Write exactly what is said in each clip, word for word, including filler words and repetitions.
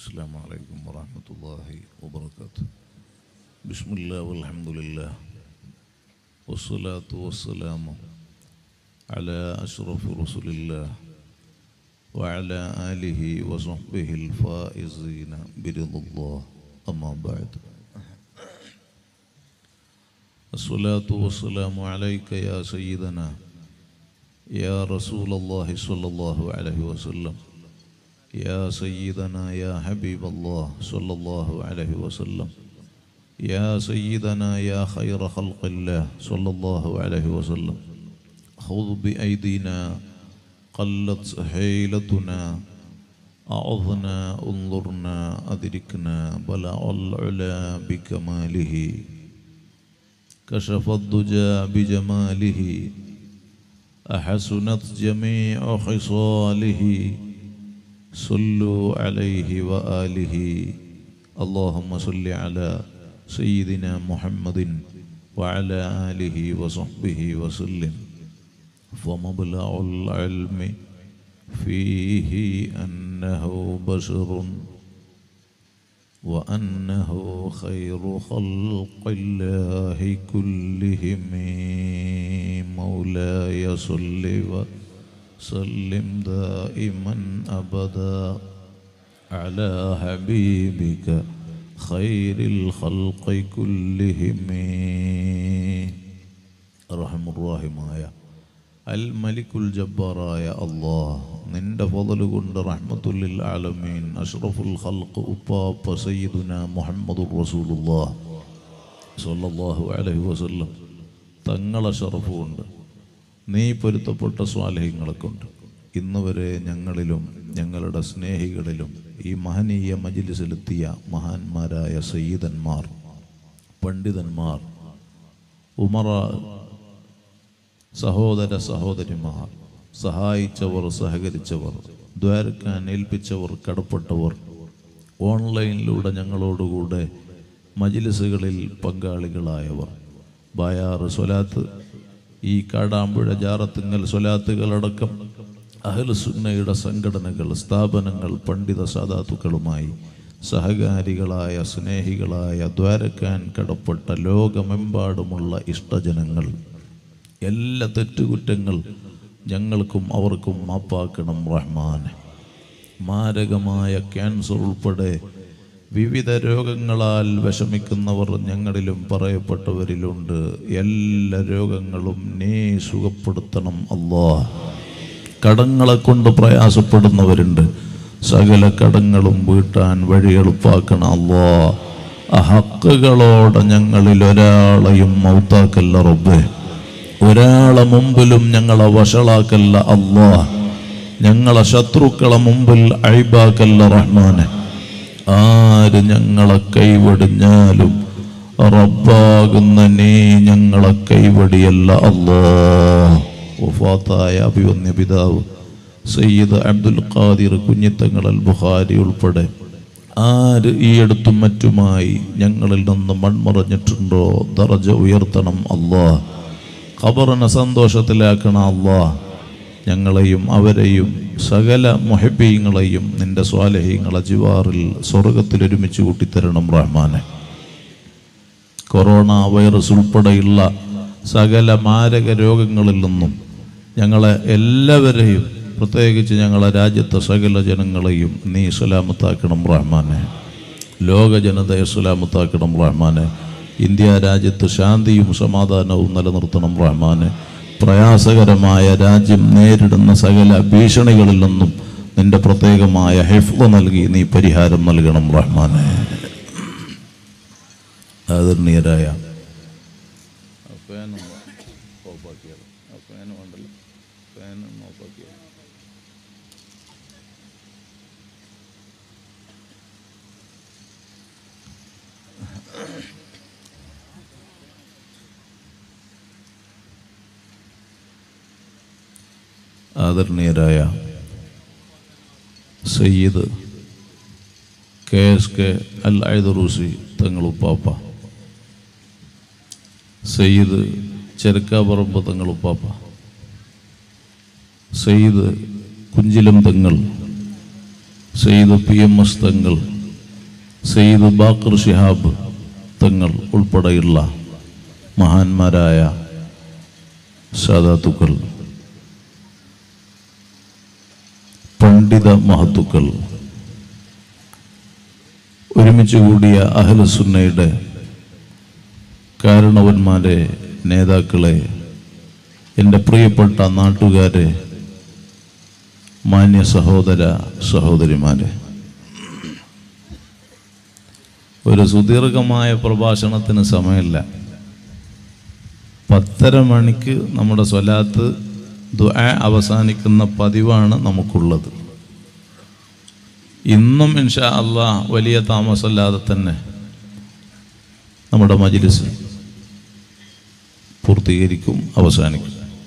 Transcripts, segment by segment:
السلام عليكم ورحمة الله وبركاته. بسم الله والحمد لله والصلاة والسلام على أشرف رسول الله وعلى آله وصحبه الفائزين برضا الله. أما بعد، الصلاة والسلام عليك يا سيدنا يا رسول الله صلى الله عليه وسلم، يا سيدنا يا حبيب الله صلى الله عليه وسلم، يا سيدنا يا خير خلق الله صلى الله عليه وسلم. خذ بأيدينا قلت حيلتنا، أعظنا انظرنا أدركنا بلع العلا بكماله، كشف الدجى بجماله، أحسنت جميع خصاله، صلوا عليه وآله. اللهم صل على سيدنا محمد وعلى آله وصحبه وسلم. فمبلغ العلم فيه أنه بشر وأنه خير خلق الله كلهم. مولاي صل وسلم دائما أبدا على حبيبك خير الخلق كلهم. رحم الراحماയ അൽ മലിക്കുൽ ജബ്ബാറായ അല്ലാഹ്, നിന്റെ ഫളല് കൊണ്ട് റഹ്മത്തുൽ ആലമീൻ അഷ്റഫുൽ ഖൽഖ് ഉപ്പാപ്പ സയ്യിദുനാ മുഹമ്മദുർ റസൂലുള്ളാഹ് സ്വല്ലല്ലാഹു അലൈഹി വസല്ലം തങ്ങളെ ശറഫ് കൊണ്ട് നീ പൊരുത്തപ്പെട്ട സ്വാലിഹീങ്ങളെ കൊണ്ട് ഇന്ന് വരെ ഞങ്ങളിലും ഞങ്ങളുടെ സ്നേഹികളിലും ഈ മഹനീയ മജ്ലിസിലെത്തിയ മഹാന്മാരായ സയ്യിദന്മാർ, പണ്ഡിതന്മാർ, ഉമറ, സഹോദര സഹോദരിമാർ, സഹായിച്ചവർ, സഹകരിച്ചവർ, ദ്വാരക്കാൻ ഏൽപ്പിച്ചവർ, കടപ്പെട്ടവർ, ഓൺലൈനിലൂടെ ഞങ്ങളോടുകൂടെ മജ്ലിസുകളിൽ പങ്കാളികളായവർ, ബായാറ് സ്വലാത്ത്, ഈ കാടാമ്പുഴ ജാറത്തുങ്ങൽ സ്വലാത്തുകളടക്കം അഹ്ലുസുന്നയുടെ സംഘടനകൾ, സ്ഥാപനങ്ങൾ, പണ്ഡിത സാദാത്തുക്കളുമായി സഹകാരികളായ സ്നേഹികളായ ദ്വാരക്കാൻ കടപ്പെട്ട ലോകമെമ്പാടുമുള്ള ഇഷ്ടജനങ്ങൾ, എല്ലാ തെറ്റുകുറ്റങ്ങൾ ഞങ്ങൾക്കും അവർക്കും മാപ്പാക്കണം റഹ്മാൻ. മാരകമായ ക്യാൻസർ ഉൾപ്പെടെ വിവിധ രോഗങ്ങളാൽ വിഷമിക്കുന്നവർ ഞങ്ങളിലും പറയപ്പെട്ടവരിലുണ്ട്. എല്ലാ രോഗങ്ങളും നീ സുഖപ്പെടുത്തണം അല്ലാഹ്. കടങ്ങളെ കൊണ്ട് പ്രയാസപ്പെടുന്നവരുണ്ട്, സകല കടങ്ങളും വീട്ടാൻ വഴി എളുപ്പാക്കണം അല്ലാഹ്. ഹക്കുകളോടെ ഞങ്ങളിൽ ഒരാളെയും മൗത്താക്കല്ല റബ്ബേ, ഒരാളെ മുമ്പിലും ഞങ്ങളെ വഷളാക്കല്ല അല്ലാഹ്. ഞങ്ങളെ ശത്രുക്കളെ മുമ്പിൽ അയ്ബാക്കല്ല റഹ്മാനെ. ആര് ഞങ്ങളെ കൈവടിഞ്ഞാലും റബ്ബാകുന്ന നീ ഞങ്ങളെ കൈവടിയല്ല അല്ലാഹ്. വഫാത്തായ അഭിവന്യ പിതാവ് സയ്യിദ് അബ്ദുൽ ഖാദിർ കുഞ്ഞിത്തങ്ങൾ അൽ ബുഖാരി ഉൾപ്പെടെ ആര് ഈ അടുത്തും മറ്റുമായി ഞങ്ങളിൽ നിന്ന് മൺമറഞ്ഞിട്ടുണ്ടോ ദറജ ഉയർത്തണം അല്ലാഹ്. ഖബറിനെ സന്തോഷത്തിലാക്കണം അല്ലാഹ്. ഞങ്ങളെയും അവരെയും സകല മുഹബ്ബീങ്ങളെയും നിന്റെ സ്വാലിഹീങ്ങളെ ജിവാറിൽ സ്വർഗത്തിൽ ഒരുമിച്ച് കൂട്ടിത്തരണം റഹ്മാനെ. കൊറോണ വൈറസ് ഉൾപ്പെടെയുള്ള സകല മാരക രോഗങ്ങളിൽ നിന്നും ഞങ്ങളെ എല്ലാവരെയും, പ്രത്യേകിച്ച് ഞങ്ങളെ രാജ്യത്തെ സകല ജനങ്ങളെയും നീ സലാമത്താക്കണം റഹ്മാനെ. ലോക ജനതയെ സലാമത്താക്കണം റഹ്മാനെ. ഇന്ത്യ രാജ്യത്ത് ശാന്തിയും സമാധാനവും നിലനിർത്തണം റഹ്മാനെ. പ്രയാസകരമായ രാജ്യം നേരിടുന്ന സകല ഭീഷണികളിൽ നിന്നും നിന്റെ പ്രത്യേകമായ ഹിഫ്ള് നൽകി നീ പരിഹാരം നൽകണം റഹ്മാനെ. ആദരണീയരായ ആദരണീയരായ Sayyid K S K Al Aidarusi തങ്ങളുപ്പാപ്പ, സയ്യിദ് ചെറുക്കാപ്പറമ്പ് തങ്ങളുപ്പാപ്പ, Sayyid Kunchilam Thangal, Sayyid P M S തങ്ങൾ, സയ്യിദ് ബാഖർ ശിഹാബ് തങ്ങൾ ഉൾപ്പെടെയുള്ള മഹാന്മാരായ സാദാത്തുക്കൾ, പണ്ഡിത മഹത്തുക്കൾ, ഒരുമിച്ച് കൂടിയ അഹ്ലുസുന്നയുടെ കാരണവന്മാരെ, നേതാക്കളെ, എൻ്റെ പ്രിയപ്പെട്ട നാട്ടുകാരെ, മാന്യ സഹോദര സഹോദരിമാരെ, ഒരു സുദീർഘമായ പ്രഭാഷണത്തിന് സമയമില്ല. പത്തര മണിക്ക് നമ്മുടെ സ്വലാത്ത് ദുആ അവസാനിക്കുന്ന പതിവാണ് നമുക്കുള്ളത്. ഇന്നും ഇൻഷാ അല്ലാഹ് വലിയ താമസമില്ലാതെ തന്നെ നമ്മുടെ മജ്‌ലിസ് പൂർത്തീകരിക്കും, അവസാനിക്കും.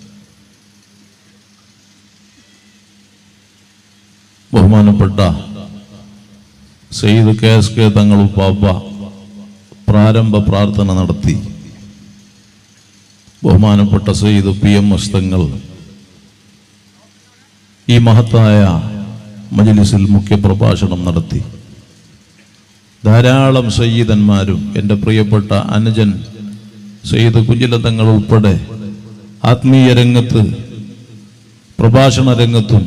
ബഹുമാനപ്പെട്ട സയ്യിദ് കെ എസ് കെ തങ്ങൾ ഉപ്പാപ്പ പ്രാരംഭ പ്രാർത്ഥന നടത്തി. ബഹുമാനപ്പെട്ട സയ്യിദ് പി എം എസ് തങ്ങൾ ഈ മഹത്തായ മജ്‌ലിസിൽ മുഖ്യ പ്രഭാഷണം നടത്തി. ധാരാളം സയ്യിദന്മാരും എൻ്റെ പ്രിയപ്പെട്ട അനുജൻ സയ്യിദ് കുഞ്ഞില തങ്ങൾ ഉൾപ്പെടെ ആത്മീയ രംഗത്ത്, പ്രഭാഷണ രംഗത്തും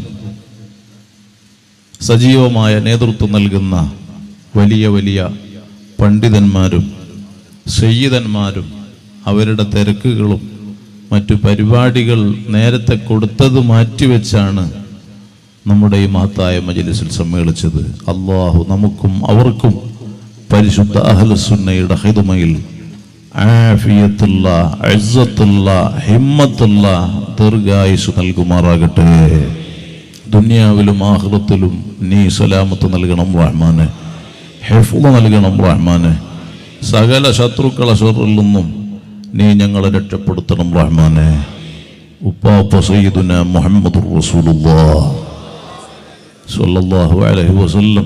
സജീവമായ നേതൃത്വം നൽകുന്ന വലിയ വലിയ പണ്ഡിതന്മാരും സയ്യിദന്മാരും അവരുടെ തിരക്കുകളും മറ്റു പരിപാടികൾ നേരത്തെ കൊടുത്തത് മാറ്റിവെച്ചാണ് നമ്മുടെ ഈ മഹത്തായ മജ്‌ലിസിൽ സമ്മേളിച്ചത്. അല്ലാഹു നമുക്കും അവർക്കും പരിശുദ്ധ അഹ്ലുസുന്നയുടെ ഖിദ്മയിൽ ആഫിയത്തുള്ള, ഇസ്സത്തുള്ള, ഹിമ്മത്തുള്ള ദീർഘായുസ്സ് നൽകുമാറാകട്ടെ. ദുനിയാവിലും ആഖിറത്തിലും നീ സലാമത്ത് നൽകണം റഹ്മാനെ, ഹിഫ്ള് നൽകണം റഹ്മാനെ. സകല ശത്രുക്കളെ ശർറിൽ നിന്നും നീ ഞങ്ങളെ രക്ഷപ്പെടുത്തണം റഹ്മാനെ. ഉപ്പാപ്പ സയ്യിദുനാ മുഹമ്മദുർ റസൂലുള്ളാഹ് സ്വല്ലല്ലാഹു അലൈഹി വസല്ലം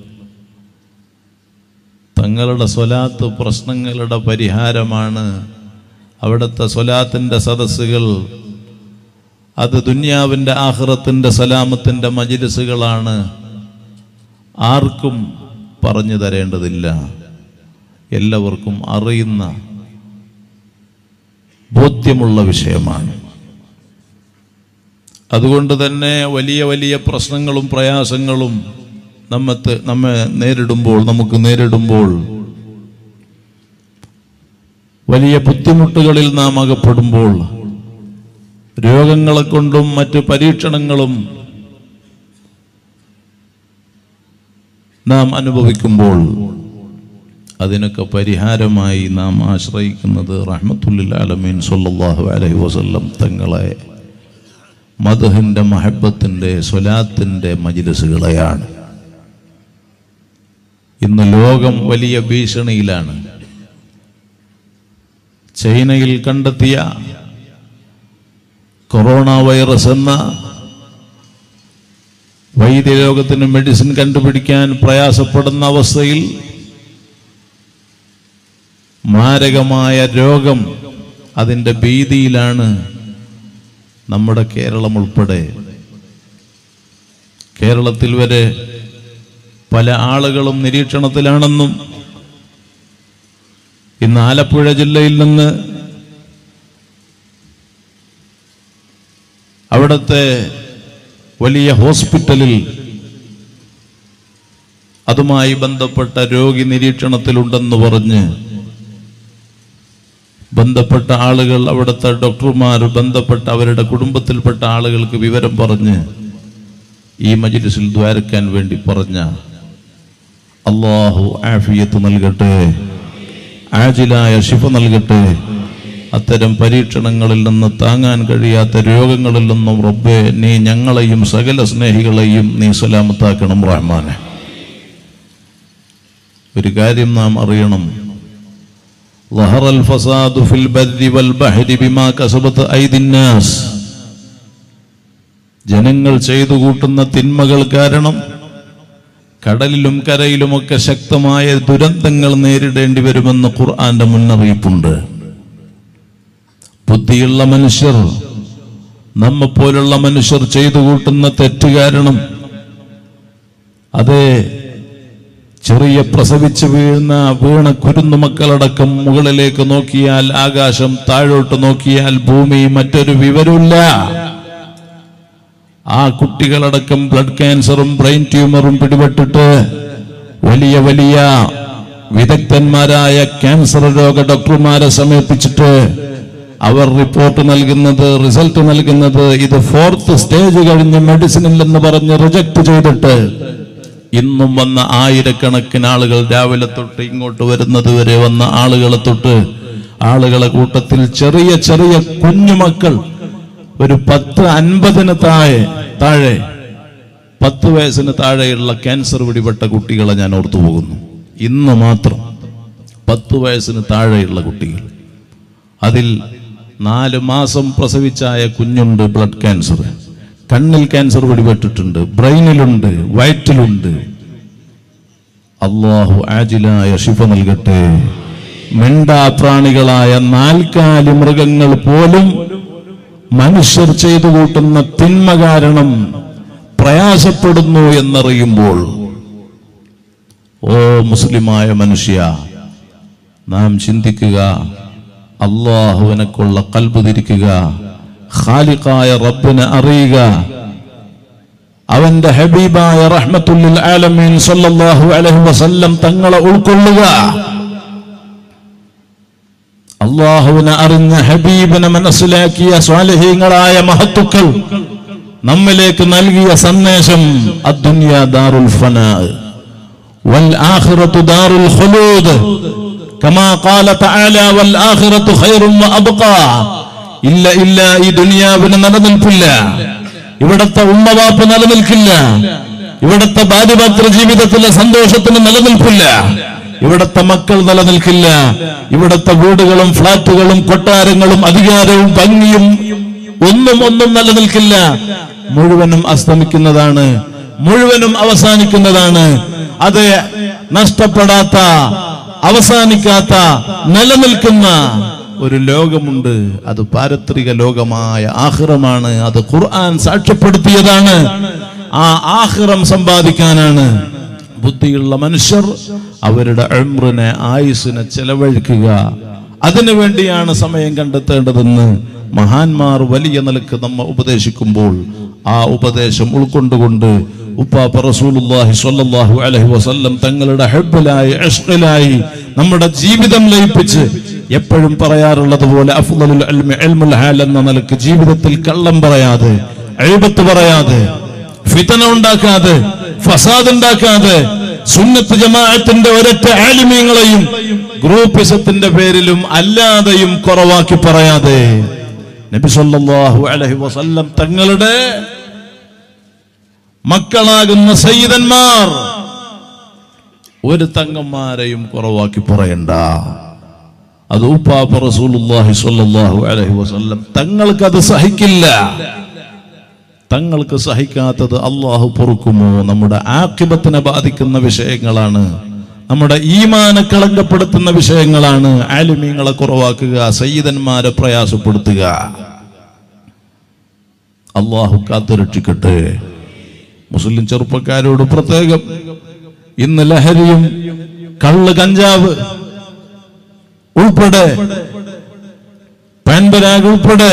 തങ്ങളുടെ സ്വലാത്ത് പ്രശ്നങ്ങളുടെ പരിഹാരമാണ്. അവിടുത്തെ സ്വലാത്തിൻ്റെ സദസ്സുകൾ അത് ദുനിയാവിൻ്റെ ആഖിറത്തിൻ്റെ സലാമത്തിൻ്റെ മജ്‌ലിസുകളാണ്. ആർക്കും പറഞ്ഞു തരേണ്ടതില്ല, എല്ലാവർക്കും അറിയുന്ന ബോധ്യമുള്ള വിഷയമാണ്. അതുകൊണ്ട് തന്നെ വലിയ വലിയ പ്രശ്നങ്ങളും പ്രയാസങ്ങളും നമ്മത്ത് നമ്മെ നേരിടുമ്പോൾ നമുക്ക് നേരിടുമ്പോൾ വലിയ ബുദ്ധിമുട്ടുകളിൽ നാം അകപ്പെടുമ്പോൾ, രോഗങ്ങളെ കൊണ്ടും മറ്റു പരീക്ഷണങ്ങളും നാം അനുഭവിക്കുമ്പോൾ അതിനൊക്കെ പരിഹാരമായി നാം ആശ്രയിക്കുന്നത് റഹ്മത്തുൽ ആലമീൻ സ്വല്ലല്ലാഹു അലൈഹി വസല്ലം തങ്ങളെ, മദ്ഹിന്റെ മഹബത്തിന്റെ സ്വലാത്തിന്റെ മജ്‌ലിസുകളെയാണ്. ഇന്ന് ലോകം വലിയ ഭീഷണിയിലാണ്. ചൈനയിൽ കണ്ടെത്തിയ കൊറോണ വൈറസ് എന്ന വൈദ്യലോകത്തിന് മെഡിസിൻ കണ്ടുപിടിക്കാൻ പ്രയാസപ്പെടുന്ന അവസ്ഥയിൽ മാരകമായ രോഗം, അതിൻ്റെ ഭീതിയിലാണ് നമ്മുടെ കേരളം ഉൾപ്പെടെ. കേരളത്തിൽ വരെ പല ആളുകളും നിരീക്ഷണത്തിലാണെന്നും ഇന്ന് ആലപ്പുഴ ജില്ലയിൽ നിന്ന് അവിടുത്തെ വലിയ ഹോസ്പിറ്റലിൽ അതുമായി ബന്ധപ്പെട്ട രോഗി നിരീക്ഷണത്തിലുണ്ടെന്ന് പറഞ്ഞ് ബന്ധപ്പെട്ട ആളുകൾ, അവിടുത്തെ ഡോക്ടർമാർ, ബന്ധപ്പെട്ട അവരുടെ കുടുംബത്തിൽപ്പെട്ട ആളുകൾക്ക് വിവരം പറഞ്ഞ് ഈ മജ്‌ലിസിൽ ദ്വാരക്കാൻ വേണ്ടി പറഞ്ഞ അല്ലാഹു ആഫിയത്ത് നൽകട്ടെ, ആജിലായ ശിഫ നൽകട്ടെ. അത്തരം പരീക്ഷണങ്ങളിൽ നിന്ന്, താങ്ങാൻ കഴിയാത്ത രോഗങ്ങളിൽ നിന്നും റബ്ബേ നീ ഞങ്ങളെയും സകല സ്നേഹികളെയും നീ സലാമത്താക്കണം റഹ്മാനെ. ഒരു കാര്യം നാം അറിയണം, ളഹറൽ ഫസാദു ഫിൽ ബർരി വൽ ബഹരി ബിമാ കസബത് ഐദിൻ നാസ്. ജനങ്ങൾ ചെയ്തു കൂട്ടുന്ന തിന്മകൾ കാരണം കടലിലും കരയിലുമൊക്കെ ശക്തമായ ദുരന്തങ്ങൾ നേരിടേണ്ടി വരുമെന്ന് ഖുർആന്റെ മുന്നറിയിപ്പുണ്ട്. ബുദ്ധിയുള്ള മനുഷ്യർ, നമ്മെപ്പോലുള്ള മനുഷ്യർ ചെയ്തു കൂട്ടുന്ന തെറ്റ് കാരണം, അതേ ചെറിയ പ്രസവിച്ച് വീഴുന്ന വീണ കുരുന്നുമക്കളടക്കം മുകളിലേക്ക് നോക്കിയാൽ ആകാശം, താഴോട്ട് നോക്കിയാൽ ഭൂമി, മറ്റൊരു വിവരമില്ല. ആ കുട്ടികളടക്കം ബ്ലഡ് ക്യാൻസറും ബ്രെയിൻ ട്യൂമറും പിടിപെട്ടിട്ട് വലിയ വലിയ വിദഗ്ധന്മാരായ ക്യാൻസർ രോഗ ഡോക്ടർമാരെ സമീപിച്ചിട്ട് അവർ റിപ്പോർട്ട് നൽകുന്നത്, റിസൾട്ട് നൽകുന്നത് ഇത് ഫോർത്ത് സ്റ്റേജ് കഴിഞ്ഞ് മെഡിസിനില്ലെന്ന് പറഞ്ഞ് റിജക്ട് ചെയ്തിട്ട് ഇന്നും വന്ന ആയിരക്കണക്കിന് ആളുകൾ, രാവിലെ തൊട്ട് ഇങ്ങോട്ട് വരുന്നത് വരെ വന്ന ആളുകളെ തൊട്ട് ആളുകളെ കൂട്ടത്തിൽ ചെറിയ ചെറിയ കുഞ്ഞുമക്കൾ, ഒരു പത്ത് അൻപതിന് താഴെ താഴെ പത്ത് വയസ്സിന് താഴെയുള്ള ക്യാൻസർ പിടിപെട്ട കുട്ടികളെ ഞാൻ ഓർത്തു പോകുന്നു. ഇന്ന് മാത്രം പത്ത് വയസ്സിന് താഴെയുള്ള കുട്ടികൾ, അതിൽ നാല് മാസം പ്രസവിച്ചായ കുഞ്ഞുണ്ട് ബ്ലഡ് ക്യാൻസർ, കണ്ണിൽ ക്യാൻസർ പിടിപെട്ടിട്ടുണ്ട്, ബ്രെയിനിലുണ്ട്, വയറ്റിലുണ്ട്. അല്ലാഹു ആജിലായ ശിഫ നൽകട്ടെ. മിണ്ടാ പ്രാണികളായ നാൽക്കാലി മൃഗങ്ങൾ പോലും മനുഷ്യർ ചെയ്തു കൂട്ടുന്ന തിന്മ കാരണം പ്രയാസപ്പെടുന്നു എന്നറിയുമ്പോൾ, ഓ മുസ്ലിമായ മനുഷ്യ, നാം ചിന്തിക്കുക, അല്ലാഹുവിനെക്കുള്ള ഖൽബ് തിരിക്കുക, ഖാലിഖായ റബ്ബിനെ അറിയുക, അവന്റെ ഹബീബായ റഹ്മത്തുൽ ലിൽ ആലമീൻ സല്ലല്ലാഹു അലൈഹി വസല്ലം തങ്ങളെ ഉൾക്കൊള്ളുക. അല്ലാഹുവിനെ അറിഞ്ഞ ഹബീബിനെ മനസ്സിലാക്കിയ സ്വാലിഹീങ്ങളായ മഹത്തുക്കൾ നമ്മിലേക്ക് നൽകിയ സന്ദേശം, അദ്ദുനിയാ ദാറുൽ ഫനാ വൽ ആഖിറതു ദാറുൽ ഖുലൂദ് കമാ ഖാല തആല വൽ ആഖിറതു ഖൈറുൻ വഅബ്ഖാ. ഇല്ല ഇല്ല, ഈ ദുനിയാവിന് നിലനിൽപ്പില്ല, ഇവിടത്തെ ഉമ്മവാപ്പ് നിലനിൽക്കില്ല, ഇവിടത്തെ ഭാര്യഭർത്തൃ ജീവിതത്തിലെ സന്തോഷത്തിന് നിലനിൽപ്പില്ല, ഇവിടത്തെ മക്കൾ നിലനിൽക്കില്ല, ഇവിടത്തെ വീടുകളും ഫ്ളാറ്റുകളും കൊട്ടാരങ്ങളും അധികാരവും ഭംഗിയും ഒന്നും ഒന്നും നിലനിൽക്കില്ല. മുഴുവനും അസ്തമിക്കുന്നതാണ്, മുഴുവനും അവസാനിക്കുന്നതാണ്. അത് നഷ്ടപ്പെടാത്ത, അവസാനിക്കാത്ത, നിലനിൽക്കുന്ന ഒരു ലോകമുണ്ട്. അത് പാരത്രിക ലോകമായ ആഖിറമാണ്. അത് ഖുർആൻ സാക്ഷ്യപ്പെടുത്തിയതാണ്. ആ ആഖിറം സമ്പാദിക്കാനാണ് ബുദ്ധിയുള്ള മനുഷ്യർ അവരുടെ ഉംറിനെ, ആയുസ്സിനെ ചെലവഴിക്കുക. അതിനു വേണ്ടിയാണ് സമയം കണ്ടെത്തേണ്ടതെന്ന് മഹാന്മാർ വലിയ നിലക്ക് നമ്മെ ഉപദേശിക്കുമ്പോൾ ആ ഉപദേശം ഉൾക്കൊണ്ടുകൊണ്ട് ഉപ്പാപ്പ റസൂലുള്ളാഹി സ്വല്ലല്ലാഹു അലൈഹി വസല്ലം തങ്ങളുടെ ഹബ്ബിലായി, ഇഷ്ഖിലായി നമ്മുടെ ജീവിതം ലയിപ്പിച്ച് എപ്പോഴും പറയാറുള്ളത് പോലെ അഫ്ളലുൽ ഇൽമി ഇൽമുൽ ഹാൽ എന്ന നിലക്ക് ജീവിതത്തിൽ കള്ളം പറയാതെ, ഗീബത്ത് പറയാതെ, ഫിത്ന ഉണ്ടാക്കാതെ, ഫസാദ് ഉണ്ടാക്കാതെ, സുന്നത്ത് ജമാഅത്തിന്റെ ഒരൊറ്റ ആലിമീങ്ങളെയും ഗ്രൂപ്പിസത്തിന്റെ പേരിലും അല്ലാതെയും കുറവാക്കി പറയാതെ, നബി സല്ലല്ലാഹു അലൈഹി വസല്ലം തങ്ങളുടെ മക്കളാകുന്ന സയ്യിദന്മാർ ഒരു തങ്ങന്മാരെയും കുറവാക്കി പറയണ്ട. അത് ഉപ്പാപ്പ റസൂലുള്ളാഹി സ്വല്ലല്ലാഹു അലൈഹി വസല്ലം തങ്ങൾക്ക് അത് സഹിക്കില്ല. തങ്ങൾക്ക് സഹിക്കാത്തത് അള്ളാഹു പൊറുക്കുമോ? നമ്മുടെ ആഖിബത്തിനെ ബാധിക്കുന്ന വിഷയങ്ങളാണ്, നമ്മുടെ ഈമാനെ കളങ്കപ്പെടുത്തുന്ന വിഷയങ്ങളാണ്. ആലിമീങ്ങളെ കുറവാക്കുക, സയ്യിദന്മാരെ പ്രയാസപ്പെടുത്തുക. അള്ളാഹു കാത്തുരക്ഷിക്കട്ടെ. മുസ്ലിം ചെറുപ്പക്കാരോട് പ്രത്യേകം, ഇന്ന് ലഹരിയും കള്ള് കഞ്ചാവ് ഉൾപ്പെടെ, പാൻപരാഗ് ഉൾപ്പെടെ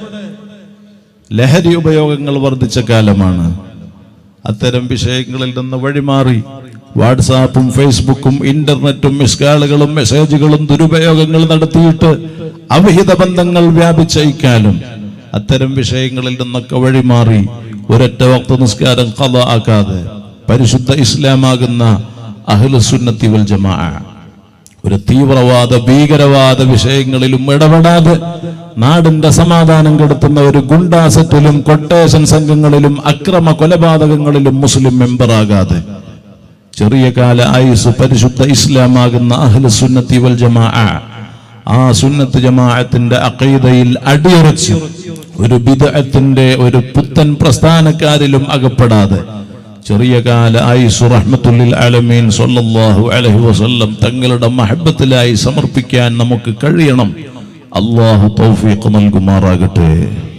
ലഹരി ഉപയോഗങ്ങൾ വർദ്ധിച്ച കാലമാണ്. അത്തരം വിഷയങ്ങളിൽ നിന്ന് വഴിമാറി വാട്സാപ്പും ഫേസ്ബുക്കും ഇന്റർനെറ്റും മിസ്കാളുകളും മെസ്സേജുകളും ദുരുപയോഗങ്ങൾ നടത്തിയിട്ട് അവിഹിത ബന്ധങ്ങൾ വ്യാപിച്ച ഇക്കാലം അത്തരം വിഷയങ്ങളിൽ നിന്നൊക്കെ വഴിമാറി ഒരൊറ്റ വക്ത നിസ്കാരം ഖളാ ആക്കാതെ പരിശുദ്ധ ഇസ്ലാമാകുന്ന അഹ്ലുസുന്നത്തി വൽ ജമാഅ ഒരു തീവ്രവാദ ഭീകരവാദ വിഷയങ്ങളിലും ഇടപെടാതെ നാടിന്റെ സമാധാനം കെടുത്തുന്ന ഒരു ഗുണ്ടാസത്തിലും കൊട്ടേഷൻ സംഘങ്ങളിലും അക്രമ കൊലപാതകങ്ങളിലും മുസ്ലിം മെമ്പറാകാതെ ചെറിയ കാല ആയുസ് പരിശുദ്ധ ഇസ്ലാമാകുന്ന അഹ്ലുസുന്നത്തി വൽ ജമാഅ ആ സുന്നത്ത് ജമാഅത്തിന്റെ അഖീദയിൽ അടിയുറച്ച് ഒരു ബിദ്അത്തിന്റെ ഒരു പുത്തൻ പ്രസ്ഥാനക്കാരിലും അകപ്പെടാതെ ചെറിയ കാല ആയുസ് റഹ്മത്തുൽ ലിൽ ആലമീൻ സ്വല്ലല്ലാഹു അലൈഹി വസല്ലം തങ്ങളുടെ മഹബ്ബത്തിലായി സമർപ്പിക്കാൻ നമുക്ക് കഴിയണം. അല്ലാഹു തൗഫീഖ് നൽകുമാറാകട്ടെ.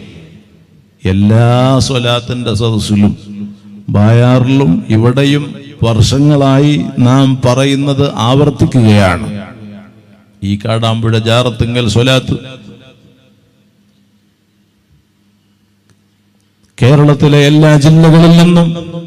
എല്ലാ സ്വലാത്തിന്റെ സദസ്സിലും ബായാറിലും ഇവിടെയും വർഷങ്ങളായി നാം പറയുന്നത് ആവർത്തിക്കുകയാണ്. ഈ കാടാമ്പുഴ ജാറത്തുങ്കൽ സ്വലാത്ത് കേരളത്തിലെ എല്ലാ ജില്ലകളിൽ നിന്നും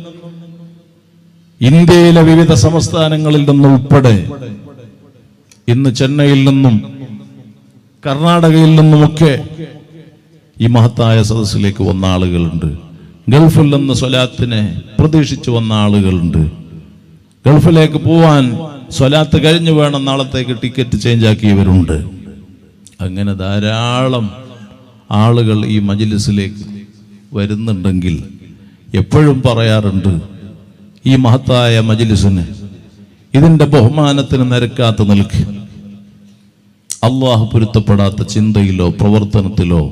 ഇന്ത്യയിലെ വിവിധ സംസ്ഥാനങ്ങളിൽ നിന്നും ഉൾപ്പെടെ ഇന്ന് ചെന്നൈയിൽ നിന്നും കർണാടകയിൽ നിന്നുമൊക്കെ ഈ മഹത്തായ സദസ്സിലേക്ക് വന്ന ആളുകളുണ്ട്. ഗൾഫിൽ നിന്ന് സ്വലാത്തിനെ പ്രതീക്ഷിച്ചു വന്ന ആളുകളുണ്ട്. ഗൾഫിലേക്ക് പോവാൻ സ്വലാത്ത് കഴിഞ്ഞു വേണം നാളത്തേക്ക് ടിക്കറ്റ് ചേഞ്ച് ആക്കിയവരുണ്ട്. അങ്ങനെ ധാരാളം ആളുകൾ ഈ മജ്ലിസിലേക്ക് വരുന്നുണ്ടെങ്കിൽ എപ്പോഴും പറയാറുണ്ട്, ഈ മഹത്തായ മജ്ലിസിന് ഇതിന്റെ ബഹുമാനത്തിന് നിരക്കാത്ത നിൽക്ക് അള്ളാഹു പൊരുത്തപ്പെടാത്ത ചിന്തയിലോ പ്രവർത്തനത്തിലോ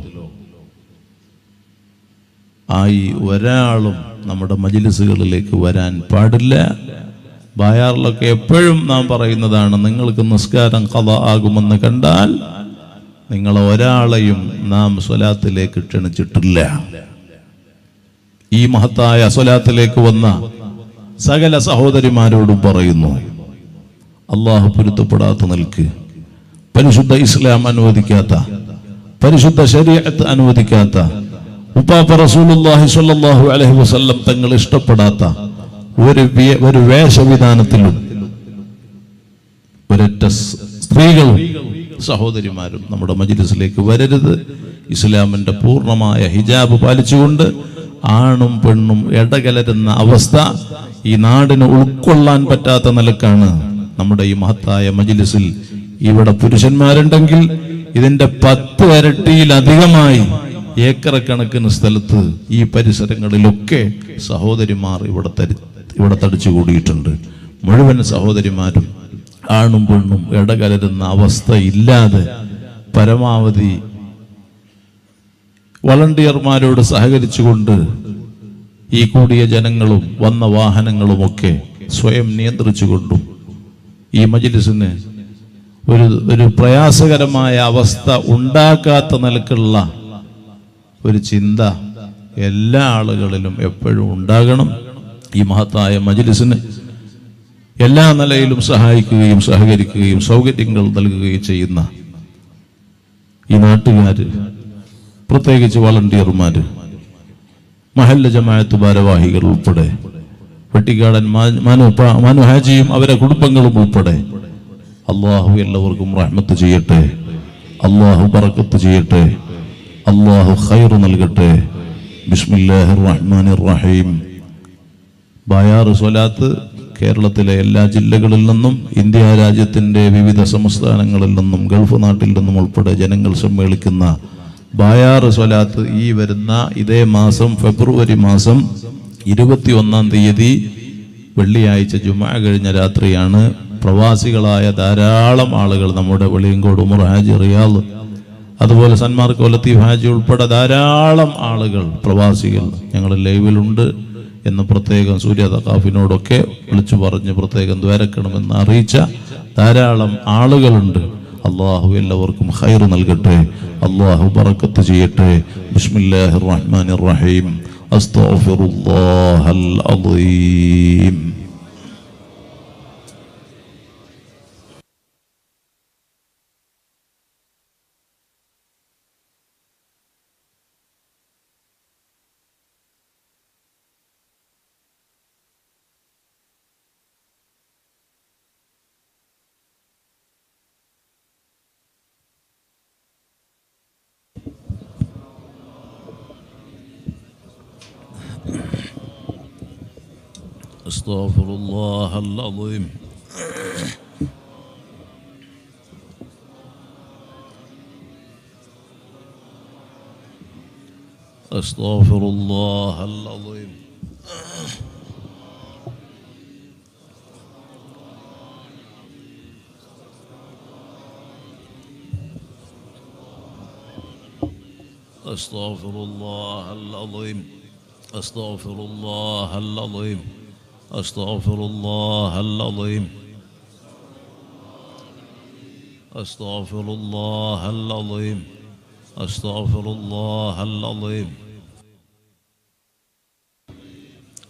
ആയി ഒരാളും നമ്മുടെ മജ്ലിസുകളിലേക്ക് വരാൻ പാടില്ല. ബായാറിലൊക്കെ എപ്പോഴും നാം പറയുന്നതാണ്, നിങ്ങൾക്ക് നിസ്കാരം ഖളാ ആകുമെന്ന് കണ്ടാൽ നിങ്ങളെ ഒരാളെയും നാം സ്വലാത്തിലേക്ക് ക്ഷണിച്ചിട്ടില്ല. ഈ മഹത്തായ സ്വലാത്തിലേക്ക് വന്ന സകല സഹോദരിമാരോടും പറയുന്നു, അള്ളാഹു പൊരുത്തപ്പെടാത്ത നിൽക്ക് പരിശുദ്ധ ഇസ്ലാം അനുവദിക്കാത്ത, പരിശുദ്ധ ശരീഅത്ത് അനുവദിക്കാത്ത, ഉപ്പാപ്പ റസൂലുള്ളാഹി സ്വല്ലല്ലാഹു അലൈഹി വസല്ലം തങ്ങൾ ഇഷ്ടപ്പെടാത്ത ഒരു ഒരു വേഷവിധാനത്തിലും ഒരൊറ്റ സ്ത്രീകളും സഹോദരിമാരും നമ്മുടെ മജ്ലിസിലേക്ക് വരരുത്. ഇസ്ലാമിന്റെ പൂർണ്ണമായ ഹിജാബ് പാലിച്ചുകൊണ്ട് ആണും പെണ്ണും ഇടകലരുന്ന അവസ്ഥ ഈ നാടിന് ഉൾക്കൊള്ളാൻ പറ്റാത്ത നിലക്കാണ് നമ്മുടെ ഈ മഹത്തായ മജ്ലിസിൽ ഇവിടെ പുരുഷന്മാരുണ്ടെങ്കിൽ ഇതിന്റെ പത്ത് ഇരട്ടിയിലധികമായി ഏക്കർ കണക്കിന് സ്ഥലത്ത് ഈ പരിസരങ്ങളിലൊക്കെ സഹോദരിമാർ ഇവിടെ തരി ഇവിടെ തടിച്ചു കൂടിയിട്ടുണ്ട്. മുഴുവൻ സഹോദരിമാരും ആണും പെണ്ണും ഇടകലരുന്ന അവസ്ഥ ഇല്ലാതെ പരമാവധി വളണ്ടിയർമാരോട് സഹകരിച്ചുകൊണ്ട് ഈ കൂടിയ ജനങ്ങളും വന്ന വാഹനങ്ങളുമൊക്കെ സ്വയം നിയന്ത്രിച്ചുകൊണ്ടും ഈ മജ്ലിസിന് ഒരു ഒരു പ്രയാസകരമായ അവസ്ഥ ഉണ്ടാക്കാത്ത നിലക്കുള്ള ഒരു ചിന്ത എല്ലാ ആളുകളിലും എപ്പോഴും ഉണ്ടാകണം. ഈ മഹത്തായ മജ്ലിസിന് എല്ലാ നിലയിലും സഹായിക്കുകയും സഹകരിക്കുകയും സൗകര്യങ്ങൾ നൽകുകയും ചെയ്യുന്ന ഈ നാട്ടുകാര്, പ്രത്യേകിച്ച് വളണ്ടിയർമാര്, മഹല്ല ജമാഅത്ത് ഭാരവാഹികൾ ഉൾപ്പെടെ, വെട്ടിക്കാടൻ മനു മനു ഹാജിയും അവരെ കുടുംബങ്ങളും ഉൾപ്പെടെ അള്ളാഹു എല്ലാവർക്കും റഹ്മത്ത് ചെയ്യട്ടെ, അള്ളാഹു ബറക്കത്ത് ചെയ്യട്ടെ, അള്ളാഹു ഖൈർ നൽകട്ടെ. ബിസ്മില്ലാഹിർ റഹ്മാനിർ റഹീം. ബായാറ് സ്വലാത്ത് കേരളത്തിലെ എല്ലാ ജില്ലകളിൽ നിന്നും ഇന്ത്യ രാജ്യത്തിന്റെ വിവിധ സംസ്ഥാനങ്ങളിൽ നിന്നും ഗൾഫ് നാട്ടിൽ നിന്നും ഉൾപ്പെടെ ജനങ്ങൾ സമ്മേളിക്കുന്ന ബായാറ് സ്വലാത്ത് ഈ വരുന്ന ഇതേ മാസം ഫെബ്രുവരി മാസം ഇരുപത്തി ഒന്നാം തീയതി വെള്ളിയാഴ്ച ജുമാ കഴിഞ്ഞ രാത്രിയാണ്. പ്രവാസികളായ ധാരാളം ആളുകൾ, നമ്മുടെ വെളിയങ്കോട് ഉമർ ഹാജി, റിയാദ്, അതുപോലെ സന്മാർക്ക് ലത്തീഫ് ഹാജി ഉൾപ്പെടെ ധാരാളം ആളുകൾ പ്രവാസികൾ ഞങ്ങൾ ലൈവിലുണ്ട് എന്ന് പ്രത്യേകം സൂര്യ തഖാഫിനോടൊക്കെ വിളിച്ചു പറഞ്ഞ് പ്രത്യേകം ദ്വാരക്കണമെന്ന് അറിയിച്ച ധാരാളം ആളുകളുണ്ട്. അള്ളാഹു എല്ലാവർക്കും ഖൈർ നൽകട്ടെ, അള്ളാഹു ബറക്കത്ത് ചെയ്യട്ടെ. ബിസ്മില്ലാഹിർ റഹ്മാനിർ റഹീം. അസ്തഗ്ഫിറുല്ലാഹൽ അദീം. أستغفر الله العظيم. أستغفر الله العظيم. أستغفر الله العظيم. أستغفر الله العظيم. أستغفر الله العظيم. أستغفر الله العظيم. أستغفر الله العظيم.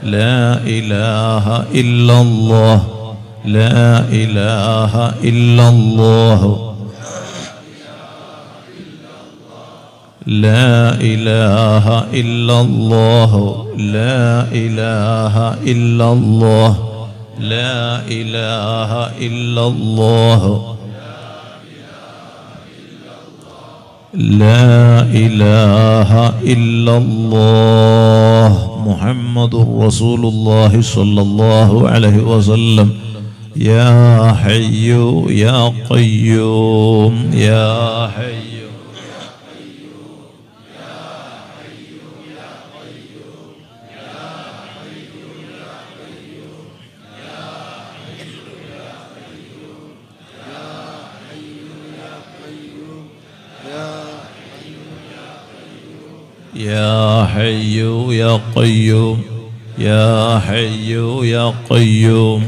لا إله إلا الله لا إله إلا الله لا إله إلا الله لا إله إلا الله لا إله إلا الله لا إله إلا الله محمد رسول الله صلى الله عليه وسلم يا حي يا قيوم يا حي يا حي يا قيوم يا حي يا قيوم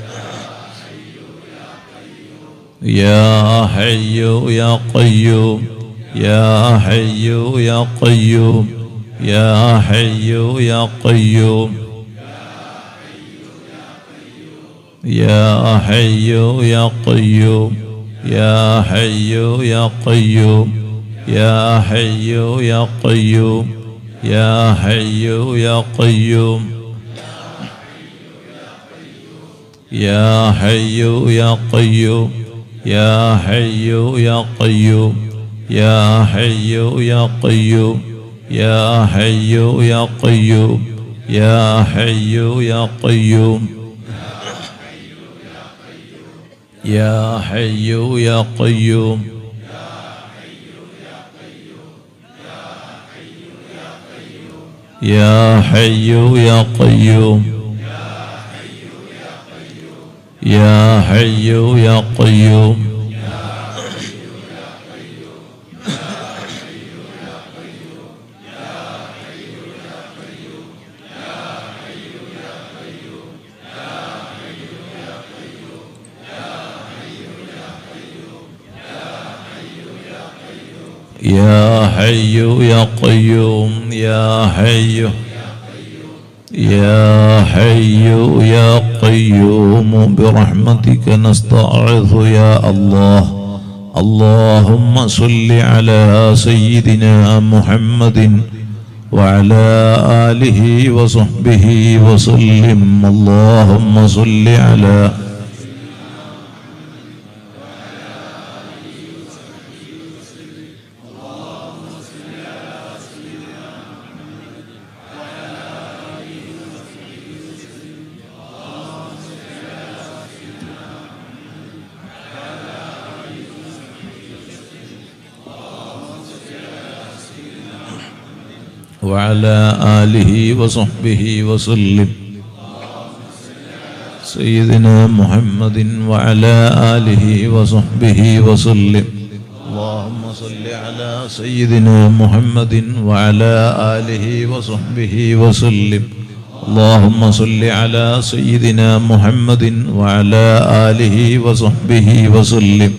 يا حي يا قيوم يا حي يا قيوم يا حي يا قيوم يا حي يا قيوم يا حي يا قيوم يا حي يا قيوم يا حي يا قيوم يا حي يا قيوم يا حي يا قيوم يا حي يا قيوم يا حي يا قيوم يا حي يا قيوم يا حي يا قيوم يا حي يا قيوم يا حي يا قيوم يا حي يا قيوم يا حي يا حي يا قيوم برحمتك نستعيذ يا الله اللهم صل على سيدنا محمد وعلى آله وصحبه وسلم اللهم صل على وعلى آله وصحبه وسلم سيدنا محمد وعلى آله وصحبه وسلم اللهم صل على سيدنا محمد وعلى آله وصحبه وسلم اللهم صل على سيدنا محمد وعلى آله وصحبه وسلم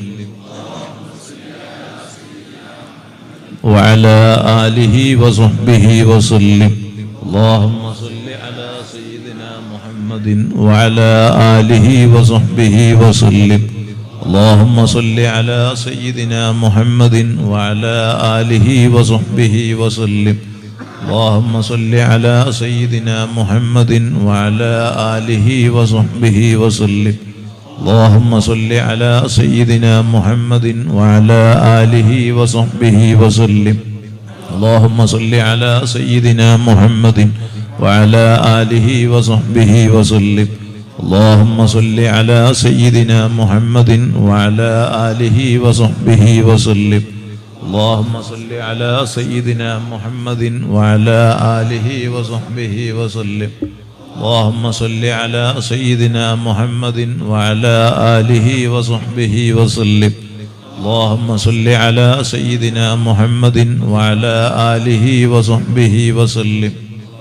وعلى آله وصحبه وسلم اللهم صل على سيدنا محمد وعلى آله وصحبه وسلم اللهم صل على سيدنا محمد وعلى آله وصحبه وسلم اللهم صل على سيدنا محمد وعلى آله وصحبه وسلم اللهم صل على سيدنا محمد وعلى آله وصحبه وسلم اللهم صل على سيدنا محمد وعلى آله وصحبه وسلم اللهم صل على سيدنا محمد وعلى آله وصحبه وسلم اللهم صل على سيدنا محمد وعلى آله وصحبه وسلم اللهم صل على سيدنا محمد وعلى آله وصحبه وسلم اللهم صل على سيدنا محمد وعلى آله وصحبه وسلم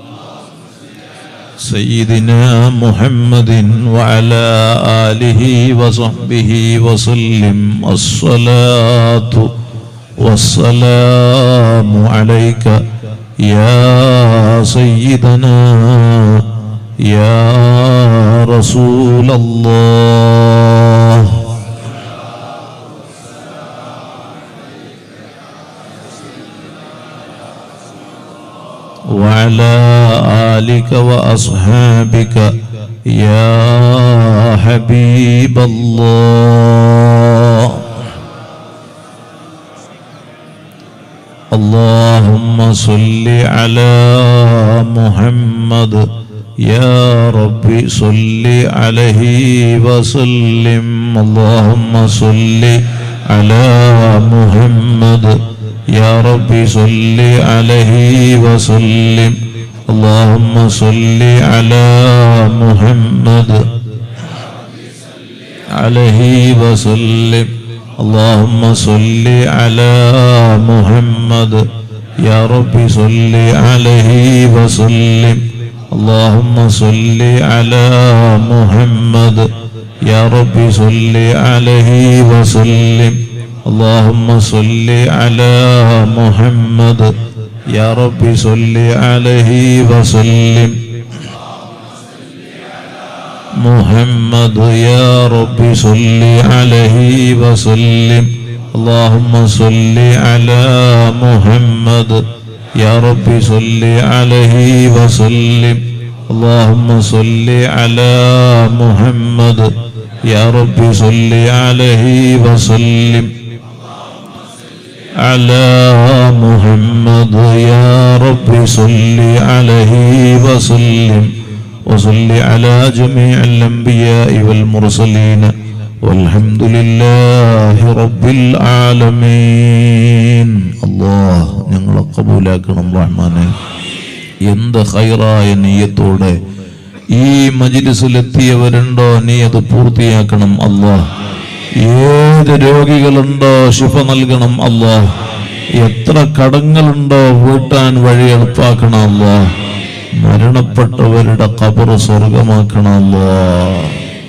سيدنا محمد وعلى آله وصحبه وسلم الصلاة والسلام عليك يا سيدنا يا رسول الله وعلى آلك وأصحابك يا حبيب الله اللهم صل على محمد يا ربي صل عليه وسلم اللهم صل على محمد يا ربي صل عليه وسلم اللهم صل على محمد عليه وسلم اللهم صل على محمد يا ربي صل عليه وسلم اللهم صل على محمد يا ربي صل عليه وسلم اللهم صل على محمد يا ربي صل عليه وسلم محمد يا ربي صل عليه وسلم اللهم صل على محمد يا ربي صل عليه وسلم اللهم صل على محمد يا ربي صل عليه وسلم على محمد يا ربي صل عليه وسلم وصل على جميع الأنبياء والمرسلين والحمد لله رب العالمين الله ഞങ്ങളെ ഖബൂലാക്കണം റഹ്മാനേ എന്ത് ഖൈറായ നിയ്യത്തോടെ ഈ മജ്ലിസിലെത്തിയവരുണ്ടോ നീ അത് പൂർത്തിയാക്കണം അല്ലാഹ് ഏത് രോഗികളുണ്ടോ ശിഫ നൽകണം അല്ലാഹ് എത്ര കടങ്ങളുണ്ടോ വീട്ടാൻ വഴി എളുപ്പാക്കണം അല്ലാഹ് മരണപ്പെട്ടവരുടെ ഖബർ സ്വർഗമാക്കണം അല്ലാഹ്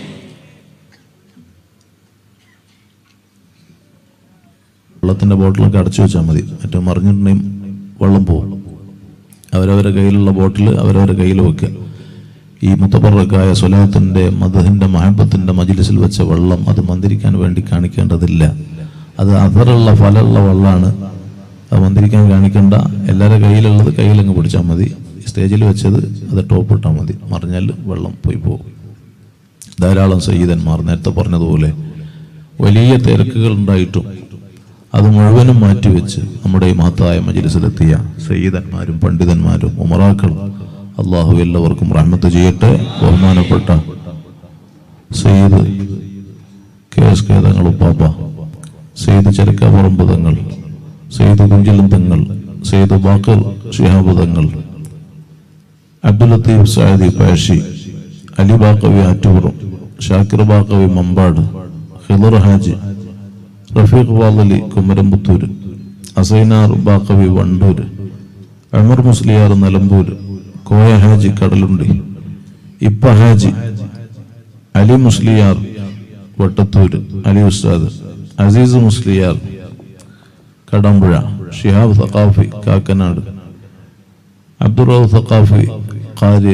വെള്ളത്തിന്റെ ബോട്ടിലൊക്കെ അടച്ചു വെച്ചാൽ മതി മറ്റേ മറിഞ്ഞിട്ടുണ്ടെങ്കിൽ വെള്ളം പോകും അവരവരുടെ കയ്യിലുള്ള ബോട്ടിൽ അവരവരുടെ കയ്യിൽ വെക്കുക ഈ മുത്തബറക്കായ സ്വലാത്തിന്റെ മദഹിന്റെ മഹബത്തിന്റെ മജ്ലിസിൽ വെച്ച വെള്ളം അത് മന്ദിരിക്കാൻ വേണ്ടി കാണിക്കേണ്ടതില്ല അത് അഥറുള്ള ഫലമുള്ള വെള്ളമാണ് അത് മന്ദിരിക്കാൻ കാണിക്കേണ്ട എല്ലാവരുടെ കയ്യിലുള്ളത് കയ്യിലങ്ങ് പിടിച്ചാൽ മതി സ്റ്റേജിൽ വെച്ചത് അത് ടോപ്പ് ഇട്ടാൽ മതി മറിഞ്ഞാൽ വെള്ളം പോയി പോകും ധാരാളം സയ്യിദന്മാർ നേരത്തെ പറഞ്ഞതുപോലെ വലിയ തിരക്കുകൾ ഉണ്ടായിട്ടും അത് മുഴുവനും മാറ്റിവെച്ച് നമ്മുടെ ഈ മഹത്തായ മജ്ലിസിലെത്തിയ സയ്യിദന്മാരും പണ്ഡിതന്മാരും ഉമറാക്കളും അള്ളാഹു എല്ലാവർക്കും റഹ്മത്ത് ചെയ്യട്ടെ ബഹുമാനപ്പെട്ട സയ്യിദ് കെ എസ് കെ തങ്ങൾ ഉപ്പാപ്പ സയ്യിദ് ചരക്കാപുറമ്പ് തങ്ങൾ സയ്യിദ് കുഞ്ചിലം തങ്ങൾ സയ്യിദ് ബാക്കർ ശിഹാബ് തങ്ങൾ അബ്ദുൽ ലത്തീഫ് സഅദി പാഷി അലി ബാക്കവി ആറ്റൂറും ഷാക്കിർ ബാക്കവി മമ്പാട് ഖിദർ ഹാജി റഫീഖ് വാളലി കുമരമ്പത്തൂർ അസൈനാർ ബാക്കവി വണ്ടൂർ അമർ മുസ്ലിയാർ നിലമ്പൂർ കോയ ഹാജി കടലുണ്ടി ഇപ്പ ഹാജി അലി മുസ്ലിയാർ വട്ടത്തൂർ അലി ഉസ്താദ് അസീസ് മുസ്ലിയാർ കടമ്പുഴ ഷിഹാബ് സഖാഫി കാക്കനാട് അബ്ദുറൌഫ് സഖാഫി ഖാരി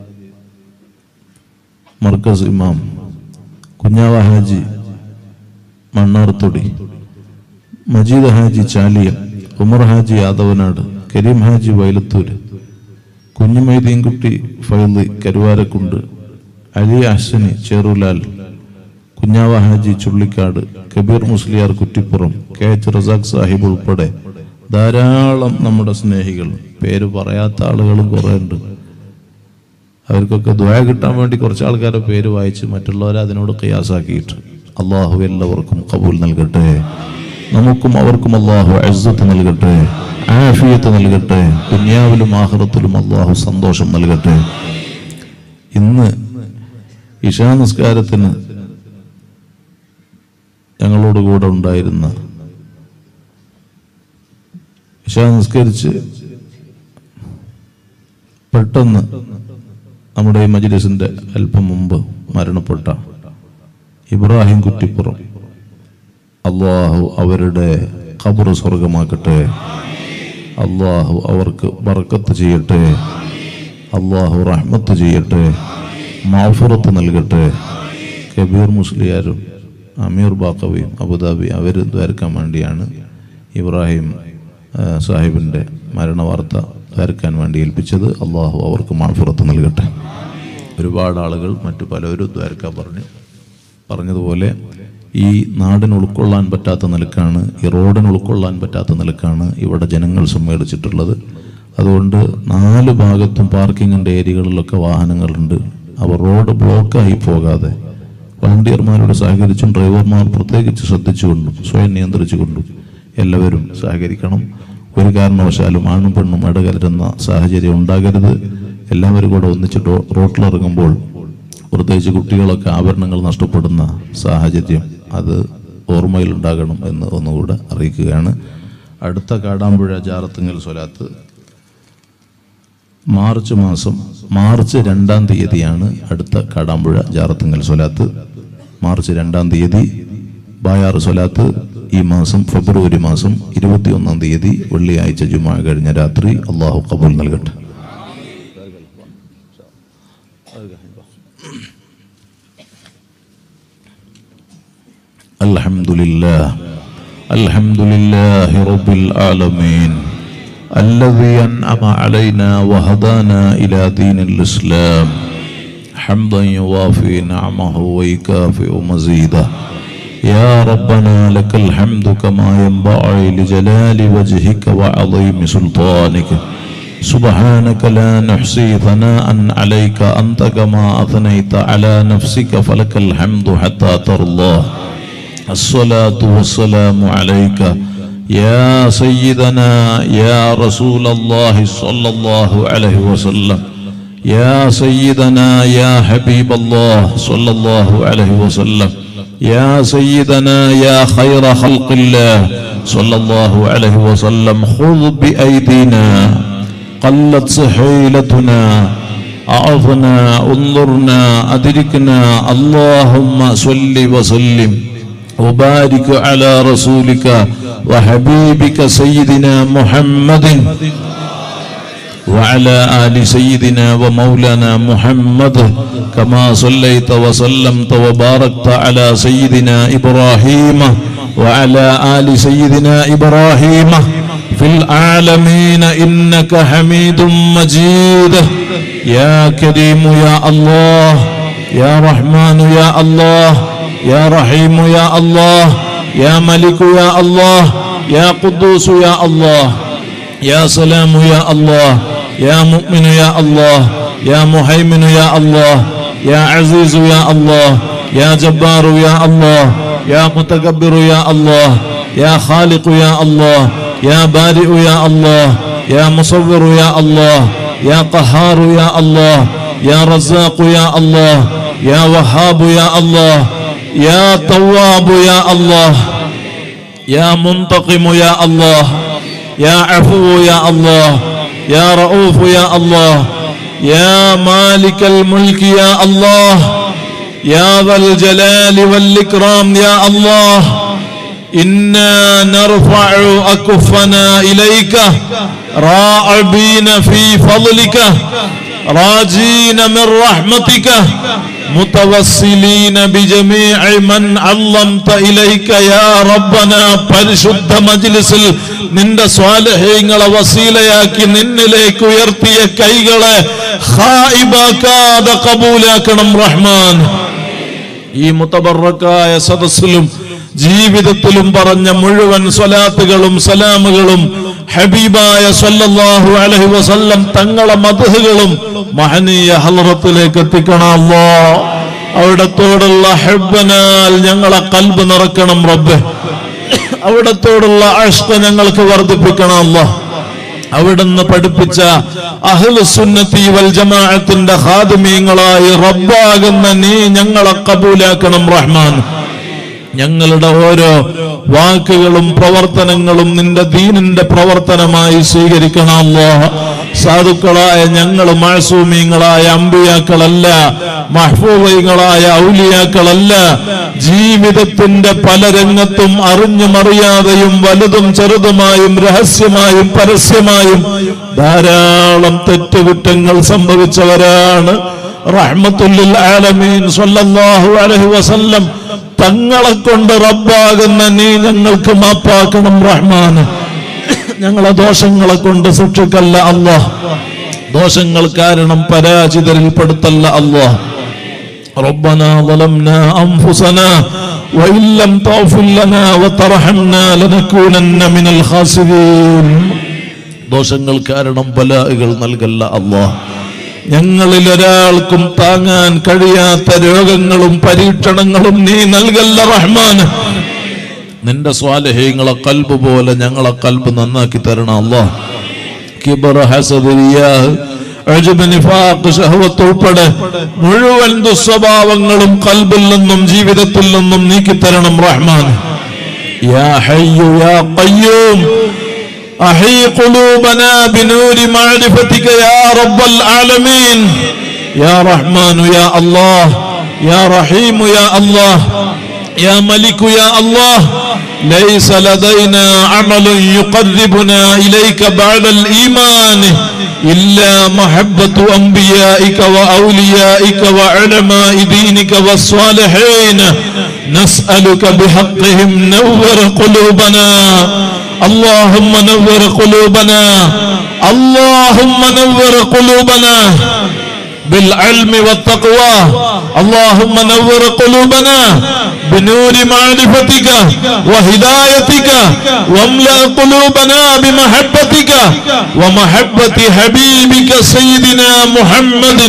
മർക്കസ് ഇമാം കുഞ്ഞാവ ഹാജി മണ്ണാർത്തുടി മജീദ് ഹാജി ചാലിയം ഉമർ ഹാജി യാദവനാട് കരീം ഹാജി വൈലത്തൂർ കുഞ്ഞുമൈദീൻകുട്ടി ഫൈലി കരുവാരക്കുണ്ട് അലി അഹ്സനി ചേറുലാൽ കുഞ്ഞാവ ഹാജി ചുള്ളിക്കാട് കബീർ മുസ്ലിയാർ കുറ്റിപ്പുറം കെ എച്ച് റസാഖ് സാഹിബ് ഉൾപ്പെടെ ധാരാളം നമ്മുടെ സ്നേഹികൾ പേര് പറയാത്ത ആളുകളും കുറെ ഉണ്ട് അവർക്കൊക്കെ ദുആ കിട്ടാൻ വേണ്ടി കുറച്ച് ആൾക്കാരുടെ പേര് വായിച്ച് മറ്റുള്ളവരെ അതിനോട് ഖിയാസാക്കിയിട്ട് അള്ളാഹു എല്ലാവർക്കും ഖബൂൽ നൽകട്ടെ നമുക്കും അവർക്കും അള്ളാഹു ഇസ്സത്ത് നൽകട്ടെ ആഫിയത്ത് നൽകട്ടെ ദുനിയാവിലും ആഖിറത്തിലും അള്ളാഹു സന്തോഷം നൽകട്ടെ ഇന്ന് ഇശാ നിസ്കാരത്തിന് ഞങ്ങളോട് കൂടെ ഉണ്ടായിരുന്ന ഇശാ നിസ്കരിച്ച് പെട്ടെന്ന് നമ്മുടെ ഈ മജ്ലിസിന്റെ അല്പം മുമ്പ് മരണപ്പെട്ട ഇബ്രാഹിം കുറ്റിപ്പുറം അള്ളാഹു അവരുടെ ഖബർ സ്വർഗമാക്കട്ടെ അള്ളാഹു അവർക്ക് ബർക്കത്ത് ചെയ്യട്ടെ അള്ളാഹു റഹ്മത്ത് ചെയ്യട്ടെ, മഗ്ഫിറത്ത് നൽകട്ടെ. കബീർ മുസ്ലിയാരും അമീർ ബാക്കവിയും അബുദാബി അവർ ദ്വാരക്കാൻ വേണ്ടിയാണ് ഇബ്രാഹിം സാഹിബിൻ്റെ മരണ വാർത്ത ദ്വാരക്കാൻ വേണ്ടി ഏൽപ്പിച്ചത്. അള്ളാഹു അവർക്ക് മഗ്ഫിറത്ത് നൽകട്ടെ. ഒരുപാട് ആളുകൾ മറ്റു പലരും ദ്വാരക്കാൻ പറഞ്ഞു പറഞ്ഞതുപോലെ ഈ നാടിന് ഉൾക്കൊള്ളാൻ പറ്റാത്ത നിലക്കാണ്, ഈ റോഡിന് ഉൾക്കൊള്ളാൻ പറ്റാത്ത നിലക്കാണ് ഇവിടെ ജനങ്ങൾ സമ്മേളിച്ചിട്ടുള്ളത്. അതുകൊണ്ട് നാല് ഭാഗത്തും പാർക്കിങ്ങിൻ്റെ ഏരിയകളിലൊക്കെ വാഹനങ്ങളുണ്ട്. അവർ റോഡ് ബ്ലോക്കായി പോകാതെ വളണ്ടിയർമാരോട് സഹകരിച്ചും ഡ്രൈവർമാർ പ്രത്യേകിച്ച് ശ്രദ്ധിച്ചുകൊണ്ടും സ്വയം നിയന്ത്രിച്ചുകൊണ്ടും എല്ലാവരും സഹകരിക്കണം. ഒരു കാരണവശാലും ആണും പെണ്ണും ഇടകലരുന്ന സാഹചര്യം ഉണ്ടാകരുത്. എല്ലാവരും കൂടെ ഒന്നിച്ച് റോട്ടിലിറങ്ങുമ്പോൾ പ്രത്യേകിച്ച് കുട്ടികളൊക്കെ ആഭരണങ്ങൾ നഷ്ടപ്പെടുന്ന സാഹചര്യം അത് ഓർമ്മയിലുണ്ടാകണം എന്ന് ഒന്നുകൂടെ അറിയിക്കുകയാണ്. അടുത്ത കാടാമ്പുഴ ജാറത്തുങ്കൽ സ്വലാത്ത് മാർച്ച് മാസം മാർച്ച് രണ്ടാം തീയതിയാണ് അടുത്ത കാടാമ്പുഴ ജാറത്തുങ്കൽ സ്വലാത്ത്. മാർച്ച് രണ്ടാം തീയതി ബായാറ് സ്വലാത്ത് ഈ മാസം ഫെബ്രുവരി മാസം ഇരുപത്തി ഒന്നാം തീയതി വെള്ളിയാഴ്ച ജുമാ കഴിഞ്ഞ രാത്രി. അള്ളാഹു ഖബൂൽ നൽകട്ടെ. അൽഹംദുലില്ലാഹ് അൽഹംദുലില്ലാഹി റബ്ബിൽ ആലമീൻ الذي أنعم علينا وهدانا إلى دين الإسلام حمدا يوافي نعمه ويكافئ مزيده. يا ربنا لك الحمد كما ينبغي لجلال وجهك وعظيم سلطانك. سبحانك لا نحصي ثناء عليك أنت كما أثنيت على نفسك فلك الحمد حتى ترضى. الصلاة والسلام عليك يا سيدنا يا رسول الله صلى الله عليه وسلم. يا سيدنا يا حبيب الله صلى الله عليه وسلم. يا سيدنا يا خير خلق الله صلى الله عليه وسلم. خذ بأيدينا قلت سحيلتنا أعظنا انظرنا أدركنا. اللهم صل وسلم وبارك على رسولك وحبيبك سيدنا محمد وعلى آل سيدنا ومولانا محمد كما صليت وسلمت وباركت على سيدنا إبراهيم وعلى آل سيدنا إبراهيم في العالمين إنك حميد مجيد. يا كريم يا الله، يا رحمن يا الله، يا رحيم يا الله، يا ملك يا الله، يا قدوس يا الله، يا سلام يا الله، يا مؤمن يا الله، يا مهيمن يا الله، يا عزيز يا الله، يا جبار يا الله، يا متكبر يا الله، يا خالق يا الله، يا بارئ يا الله، يا مصور يا الله، يا قهار يا الله، يا رزاق يا الله، يا وهاب يا الله، يا تواب يا الله، يا منتقم يا الله، يا عفو يا الله، يا رؤوف يا الله، يا مالك الملك يا الله، يا ذا الجلال والإكرام يا الله. إنا نرفع أكفنا إليك راعبين في فضلك راجين من رحمتك متوسلين بجميع من علمت إليك يا ربنا. പരിശുദ്ധ മജ്ലിസിൽ നിന്റെ സ്വാലിഹീങ്ങളെ വസീലയാക്കി നിന്നിലേക്ക് ഉയർത്തിയ കൈകളെ ഖായിബാക്കാതെ ഖബൂലാക്കണം റഹ്മാൻ. ഈ മുതബറക്കായ സദസ്സിലും ജീവിതത്തിലും പറഞ്ഞ മുഴുവൻ സ്വലാത്തുകളും സലാമുകളും ഹബീബായ സല്ലല്ലാഹു അലൈഹി വസല്ലം തങ്ങളെ മദ്ഹുകളും മഹനീയ ഹളറത്തിലേക്ക് എത്തിക്കണം അല്ലാഹ്. അവിടത്തോടുള്ള ഹബ്ബനാൽ ഞങ്ങളെ ഖൽബ് നിറക്കണം റബ്ബേ. അവിടത്തോടുള്ള ഇഷ്ഖ് ഞങ്ങൾക്ക് വർദ്ധിപ്പിക്കണം അല്ലാഹ്. അവിടുന്ന് പഠിപ്പിച്ച അഹ്ലുസുന്നത്തി വൽ ജമാഅത്തിന്റെ ഖാദിമീങ്ങളായി റബ്ബാകുന്ന നീ ഞങ്ങളെ ഖബൂലാക്കണം റഹ്മാൻ. ഞങ്ങളുടെ ഓരോ വാക്കുകളും പ്രവർത്തനങ്ങളും നിന്റെ ദീനിന്റെ പ്രവർത്തനമായി സ്വീകരിക്കണം അല്ലാഹ്. സാധുക്കളായ ഞങ്ങൾ മഅസൂമീങ്ങളായ അമ്പിയാക്കളല്ല, മഹ്ഫൂദീങ്ങളായ ഔലിയാക്കളല്ല. ജീവിതത്തിന്റെ പല രംഗത്തും അറിഞ്ഞും അറിയാതെയും വലുതും ചെറുതുമായും രഹസ്യമായും പരസ്യമായും ധാരാളം തെറ്റുകുറ്റങ്ങൾ സംഭവിച്ചവരാണ്. റഹ്മത്തുൽ ആലമീൻ സ്വല്ലല്ലാഹു അലൈഹി വസല്ലം തങ്ങളെ കൊണ്ട് റബ്ബാകുന്ന നീ ഞങ്ങൾക്ക് മാപ്പാക്കണം റഹ്മാൻ. ഞങ്ങളെ ദോഷങ്ങളെ കൊണ്ട് സൂക്ഷിക്കല്ല അല്ലാഹ്, ദോഷങ്ങൾ കാരണം പരാജിതരിൽ പെടുത്തല്ല അല്ലാഹ്. റബ്ബനാ ളലംനാ അൻഫുസനാ വഇൻ ലം തഗ്ഫിർ ലനാ വതർഹംനാ ലനകൂനന്ന മിനൽ ഖാസിരീൻ. ദോഷങ്ങൾ കാരണം ബലാഅകൾ നൽകല്ല അല്ലാഹ്. ഞങ്ങളിൽ ഒരാൾക്കും താങ്ങാൻ കഴിയാത്ത രോഗങ്ങളും പരീക്ഷണങ്ങളും നീ നൽകല്ല റഹ്മാൻ. നിന്റെ സ്വാലിഹീങ്ങളെ ഖൽബ് പോലെ ഞങ്ങളെ ഖൽബ് നന്നാക്കി തരണം അല്ലാഹ്. കിബ്ർ, ഹസദ്, റിയാ, ഉജ്ബ്, നിഫാഖ്, ശഹവത്ത് ഉൾപ്പെടെ മുഴുവൻ ദുസ്വഭാവങ്ങളും ഖൽബിൽ നിന്നും ജീവിതത്തിൽ നിന്നും നീക്കി തരണം റഹ്മാൻ. യാ ഹയ്യു യാ ഖയ്യൂം أحي قلوبنا بنور معرفتك يا رب العالمين. يا رحمن يا الله، يا رحيم يا الله، يا ملك يا الله. ليس لدينا عمل يقربنا إليك بعد الإيمان إلا محبة أنبيائك وأوليائك وعلماء دينك والصالحين. نسألك بحقهم نور قلوبنا. اللهم نور قلوبنا، اللهم نور قلوبنا بالعلم والتقوى. اللهم نور قلوبنا بنور معرفتك وهدايتك، واملأ قلوبنا بمحبتك ومحبة حبيبك سيدنا محمد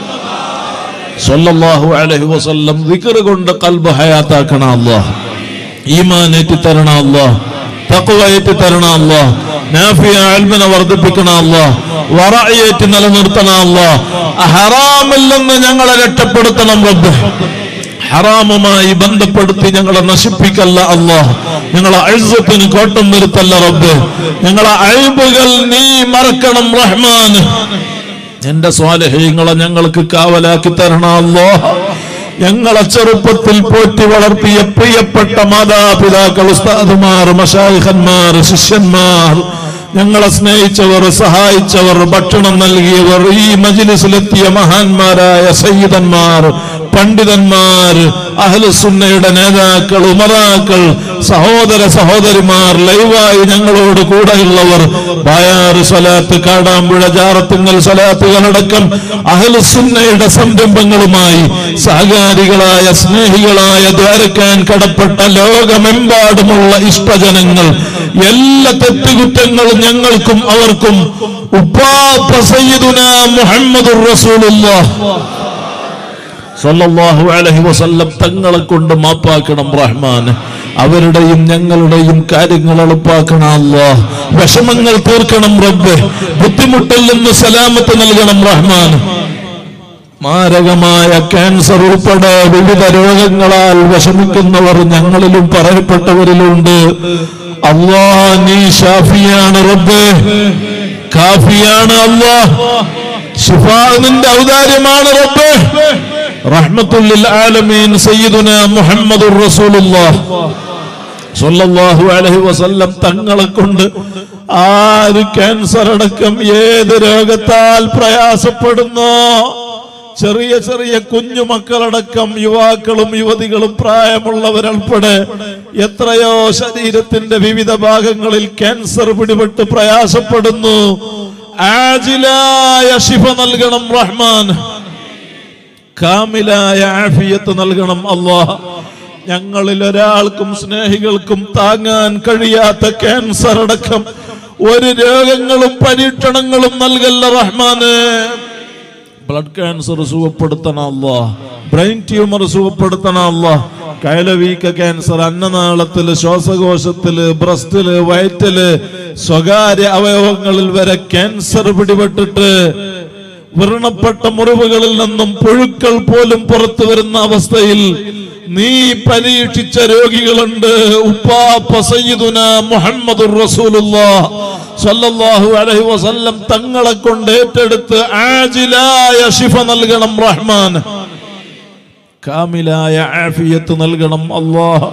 صلى الله عليه وسلم. ذكر കൊണ്ട് ഖൽബ് ഹയാത്താക്കണ അല്ലാഹ്, ഈമാൻ ഏറ്റി തരണ അല്ലാഹ്, തഖ്വയേറ്റി തരണ അല്ലാഹ്, നാഫിയ ഇൽമിനെ വർദ്ധിപ്പിക്കണ അല്ലാഹ്, വറഅയേറ്റി നിലനിർത്തണ അല്ലാഹ്. ഹറാമിൽ നിന്ന് ഞങ്ങളെ രക്ഷപ്പെടുത്തണം റബ്ബ്. ഹറാമുമായി ബന്ധപ്പെടുത്തി ഞങ്ങളെ നശിപ്പിക്കല്ല അല്ലാഹ്. ഞങ്ങളെ ഇസ്സത്തിന് കോട്ടം വരുത്തല്ല റബ്ബ്. ഞങ്ങളെ അയ്ബുകൾ നീ മറക്കണം റഹ്മാൻ. എന്റെ സ്വാലിഹീങ്ങളെ ഞങ്ങൾക്ക് കാവലാക്കി തരണ അല്ലാഹ്. ഞങ്ങളെ ചെറുപ്പത്തിൽ പോറ്റി വളർത്തിയ പ്രിയപ്പെട്ട മാതാപിതാക്കൾ, ഉസ്താദുമാർ, മശായിഖന്മാർ, ശിഷ്യന്മാർ, ഞങ്ങളെ സ്നേഹിച്ചവർ, സഹായിച്ചവർ, ഭക്ഷണം നൽകിയവർ, ഈ മജ്ലിസിലെത്തിയ മഹാന്മാരായ സയ്യിദന്മാർ, പണ്ഡിതന്മാർ, അഹ്ലുസുന്നയുടെ നേതാക്കൾ, ഉമറാക്കൾ, സഹോദര സഹോദരിമാർ, ലൈവായി ഞങ്ങളോട് കൂടെയുള്ളവർ, ബായാർ സ്വലാത്ത്, കാടാമ്പുഴ ജാറത്തുങ്ങൽ സ്വലാത്തുകളടക്കം അഹ്ലുസുന്നയുടെ സംരംഭങ്ങളുമായി സഹകാരികളായ സ്നേഹികളായ ദ്വാരക്കാൻ കടപ്പെട്ട ലോകമെമ്പാടുമുള്ള ഇഷ്ടജനങ്ങൾ, എല്ലാ തെറ്റുകുറ്റങ്ങളും ഞങ്ങൾക്കും അവർക്കും ഉപ്പാപ്പ സയ്യിദുനാ മുഹമ്മദുർ റസൂലുള്ളാഹ് സല്ലല്ലാഹു അലൈഹി വസല്ലം തങ്ങളെ കൊണ്ട് മാപ്പാക്കണം റഹ്മാൻ. അവരുടെയും ഞങ്ങളുടെയും കാര്യങ്ങൾ എളുപ്പാക്കണം അല്ലാഹ്. വിഷമങ്ങൾ തീർക്കണം റബ്ബേ. ബുദ്ധിമുട്ടിൽ നിന്ന് സലാമത്ത് നൽകണം റഹ്മാൻ. മാരകമായ ക്യാൻസർ ഉൾപ്പെടെ വിവിധ രോഗങ്ങളാൽ വിഷമിക്കുന്നവർ ഞങ്ങളിലും പറയപ്പെട്ടവരിലുണ്ട്. അല്ലാഹ് നീ ഷാഫിയാണ് റബ്ബേ, കാഫിയാണ് അല്ലാഹ്. ശിഫാ നിന്റെ ഔദാര്യമാണ് റബ്ബേ. റഹ്മത്തുൽ ലിൽ ആലമീൻ സയ്യിദുനാ മുഹമ്മദുർ റസൂലുള്ളാഹ് സ്വല്ലല്ലാഹു അലൈഹി വസല്ലം തങ്ങളെ കൊണ്ട് ആര് ക്യാൻസർ അടക്കം ഏത് രോഗത്താൽ പ്രയാസപ്പെടുന്നോ, ചെറിയ ചെറിയ കുഞ്ഞുമക്കളടക്കം യുവാക്കളും യുവതികളും പ്രായമുള്ളവരുൾപ്പെടെ എത്രയോ ശരീരത്തിന്റെ വിവിധ ഭാഗങ്ങളിൽ ക്യാൻസർ പിടിപെട്ട് പ്രയാസപ്പെടുന്നു. ആജിലായ ശിഫ നൽകണം റഹ്മാൻ. കാമിലായ ആഫിയത്ത് നൽകണം അല്ലാഹ്. ഞങ്ങളിൽ ഒരാൾക്കും സ്നേഹികൾക്കും താങ്ങാൻ കഴിയാത്ത ക്യാൻസർ അടക്കം ഒരു രോഗങ്ങളും പരീക്ഷണങ്ങളും നൽകല്ല റഹ്മാന്. ബ്ലഡ് ക്യാൻസർ സുഖപ്പെടുത്തണ അല്ലാഹ്, ബ്രെയിൻ ട്യൂമർ സുഖപ്പെടുത്തണ അല്ലാഹ്, കൈലവീക്ക ക്യാൻസർ, അന്നനാളത്തില്, ശ്വാസകോശത്തില്, ബ്രസ്റ്റില്, വയറ്റില്, സ്വകാര്യ അവയവങ്ങളിൽ വരെ ക്യാൻസർ പിടിപെട്ടിട്ട് വ്രണപ്പെട്ട മുറിവുകളിൽ നിന്നും പുഴുക്കൾ പോലും പുറത്തു വരുന്ന അവസ്ഥയിൽ നീ പരീക്ഷിച്ച രോഗികളുണ്ട്. ഉപ്പാപ്പ സയ്യിദുന മുഹമ്മദുർ റസൂലുള്ളാഹ് സ്വല്ലല്ലാഹു അലൈഹി വസല്ലം തങ്ങളെ കൊണ്ട് ഏറ്റെടുത്ത് ആജിലായ ശിഫ നൽകണം റഹ്മാൻ, കാമിലായ ആഫിയത്ത് നൽകണം അല്ലാഹ്,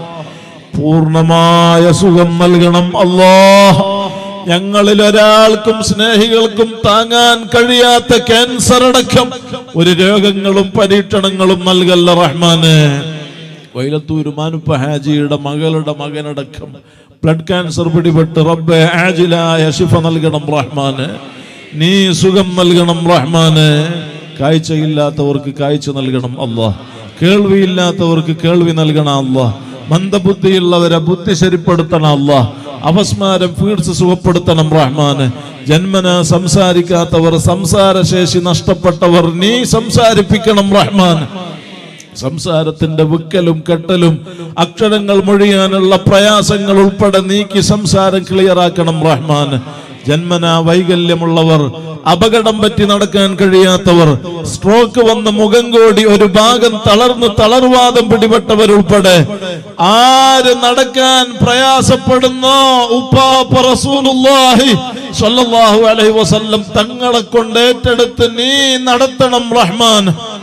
പൂർണ്ണമായ സുഖം നൽകണം അല്ലാഹ്. ഞങ്ങളിൽ ഒരാൾക്കും സ്നേഹികൾക്കും താങ്ങാൻ കഴിയാത്ത ക്യാൻസർ അടക്കം ഒരു രോഗങ്ങളും പരീക്ഷണങ്ങളും നൽകല്ല റഹ്മാന്. വൈലത്തൂർ മാനുപ്പ ഹാജിയുടെ മകളുടെ മകനടക്കം ബ്ലഡ് ക്യാൻസർ പിടിപെട്ട് റബ്ബേ ആജിലായ ശിഫ നൽകണം റഹ്മാന്, നീ സുഖം നൽകണം റഹ്മാന്. കാഴ്ചയില്ലാത്തവർക്ക് കാഴ്ച നൽകണം അല്ലാഹ്, കേൾവിയില്ലാത്തവർക്ക് കേൾവി നൽകണം അല്ലാഹ്, മന്ദബുദ്ധിയുള്ളവരെ ബുദ്ധി ശരിപ്പെടുത്തണം അല്ലാഹ്, അപസ്മാരം ഫീഡ്സ് സുഖപ്പെടുത്തണം റഹ്മാന്. ജന്മന സംസാരിക്കാത്തവർ, സംസാരശേഷി നഷ്ടപ്പെട്ടവർ നീ സംസാരിപ്പിക്കണം റഹ്മാൻ. സംസാരത്തിന്റെ വിക്കലും കെട്ടലും അക്ഷരങ്ങൾ മൊഴിയാനുള്ള പ്രയാസങ്ങൾ ഉൾപ്പെടെ നീക്കി സംസാരം ക്ലിയറാക്കണം റഹ്മാൻ. ജന്മന വൈകല്യമുള്ളവർ, അപകടം പറ്റി നടക്കാൻ കഴിയാത്തവർ, സ്ട്രോക്ക് വന്ന് മുഖം കോടി ഒരു ഭാഗം തളർന്ന് തളർവാദം പിടിപെട്ടവരുൾപ്പെടെ ആര് നടക്കാൻ പ്രയാസപ്പെടുന്നോ ഉപ്പാപ്പ റസൂലുള്ളാഹി സ്വല്ലല്ലാഹു അലൈഹി വസല്ലം തങ്ങളെ കൊണ്ട് ഏറ്റെടുത്ത് നീ നടത്തണം റഹ്മാൻ.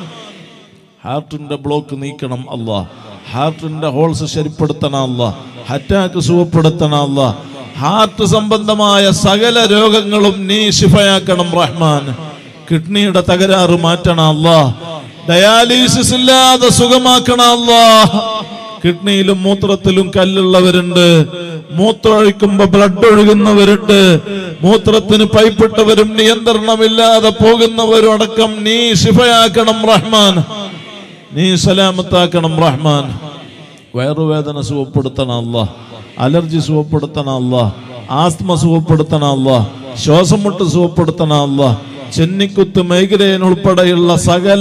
ഹാർട്ടിന്റെ ബ്ലോക്ക് നീക്കണം അല്ലാഹ്, ഹാർട്ടിന്റെ ഹോൾസ് ശരിപ്പെടുത്തണം അല്ലാഹ്, അറ്റാക്ക് സുഖപ്പെടുത്തണം അല്ലാഹ്, ഹാർട്ട് സംബന്ധമായ സകല രോഗങ്ങളും നീ ശിഫയാക്കണം റഹ്മാൻ. കിഡ്നിയുടെ തകരാറ് മാറ്റണം അല്ലാഹ്, ഡയാലിസിസ് ഇല്ലാതെ സുഖമാക്കണം അല്ലാഹ്. കിഡ്നിയിലും മൂത്രത്തിലും കല്ലുള്ളവരുണ്ട്, മൂത്രമൊഴിക്കുമ്പോ ബ്ലഡ് ഒഴുകുന്നവരുണ്ട്, മൂത്രത്തിന് പൈപ്പിട്ടവരും നിയന്ത്രണമില്ലാതെ പോകുന്നവരും അടക്കം നീ ശിഫയാക്കണം റഹ്മാൻ, നീ സലാമത്താക്കണം റഹ്മാൻ. വയറുവേദന സുഖപ്പെടുത്തണം അല്ലാഹ്, അലർജി സുഖപ്പെടുത്തണം അല്ലാഹ്, ആസ്മ സുഖപ്പെടുത്തണം അല്ലാഹ്, ശ്വാസം മുട്ട് സുഖപ്പെടുത്തണം അല്ലാഹ്, ചെന്നിക്കുത്ത് മൈഗ്രെയിൻ ഉൾപ്പെടെയുള്ള സകല